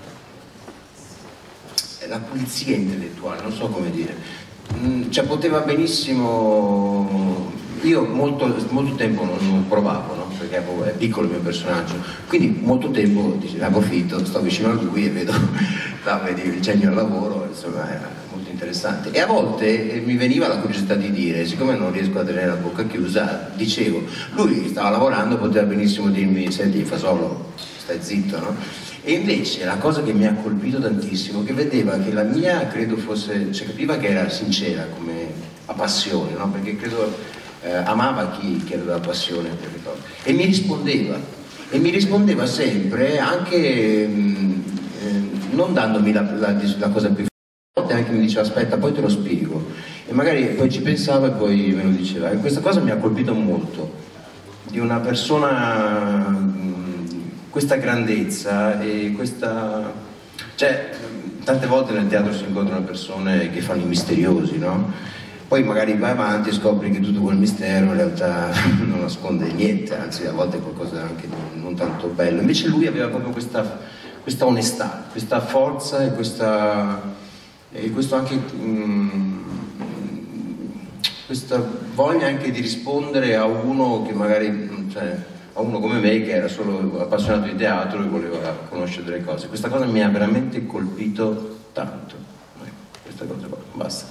la pulizia intellettuale, non so come dire, mm, cioè poteva benissimo, io molto, molto tempo non, non provavo, no? Perché è piccolo il mio personaggio, quindi molto tempo ne approfitto, sto vicino a lui e vedo là, vedi il genio al lavoro, insomma era molto interessante, e a volte eh, mi veniva la curiosità di dire, siccome non riesco a tenere la bocca chiusa, dicevo, lui stava lavorando, poteva benissimo dirmi, senti Fasolo, stai zitto, no? E invece la cosa che mi ha colpito tantissimo, che vedeva che la mia, credo fosse, cioè capiva che era sincera come a passione, no? Perché credo eh, amava chi, chi aveva passione per le cose, e mi rispondeva, e mi rispondeva sempre, anche mh, eh, non dandomi la, la, la cosa più forte, anche mi diceva aspetta poi te lo spiego, e magari poi ci pensava e poi me lo diceva, e questa cosa mi ha colpito molto, di una persona, questa grandezza e questa, cioè tante volte nel teatro si incontrano persone che fanno i misteriosi, no? Poi magari vai avanti e scopri che tutto quel mistero in realtà non nasconde niente, anzi a volte è qualcosa anche di non tanto bello. Invece lui aveva proprio questa, questa onestà, questa forza e, questa, e questo anche, mh, questa voglia anche di rispondere a uno che magari, cioè, a uno come me che era solo appassionato di teatro e voleva conoscere delle cose. Questa cosa mi ha veramente colpito tanto. Questa cosa qua, basta.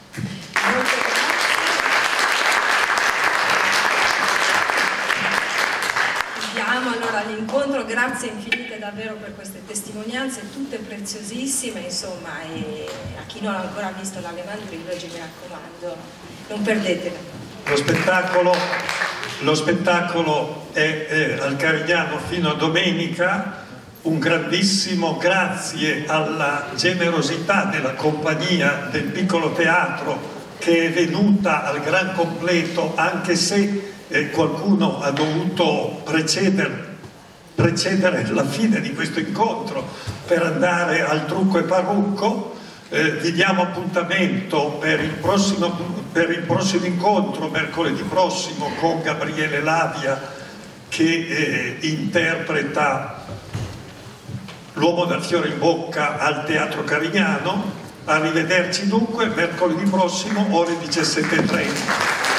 Allora l'incontro, grazie infinite davvero per queste testimonianze tutte preziosissime, insomma, e a chi non ha ancora visto l'Alemantrilogi mi raccomando, non perdetelo. Lo spettacolo, lo spettacolo è, è al Carignano fino a domenica. Un grandissimo grazie alla generosità della compagnia del piccolo teatro che è venuta al gran completo, anche se eh, qualcuno ha dovuto precedere, precedere la fine di questo incontro per andare al trucco e parrucco. Eh, vi diamo appuntamento per il, prossimo, per il prossimo incontro, mercoledì prossimo, con Gabriele Lavia che eh, interpreta L'uomo dal fiore in bocca al Teatro Carignano. Arrivederci dunque, mercoledì prossimo ore diciassette e trenta.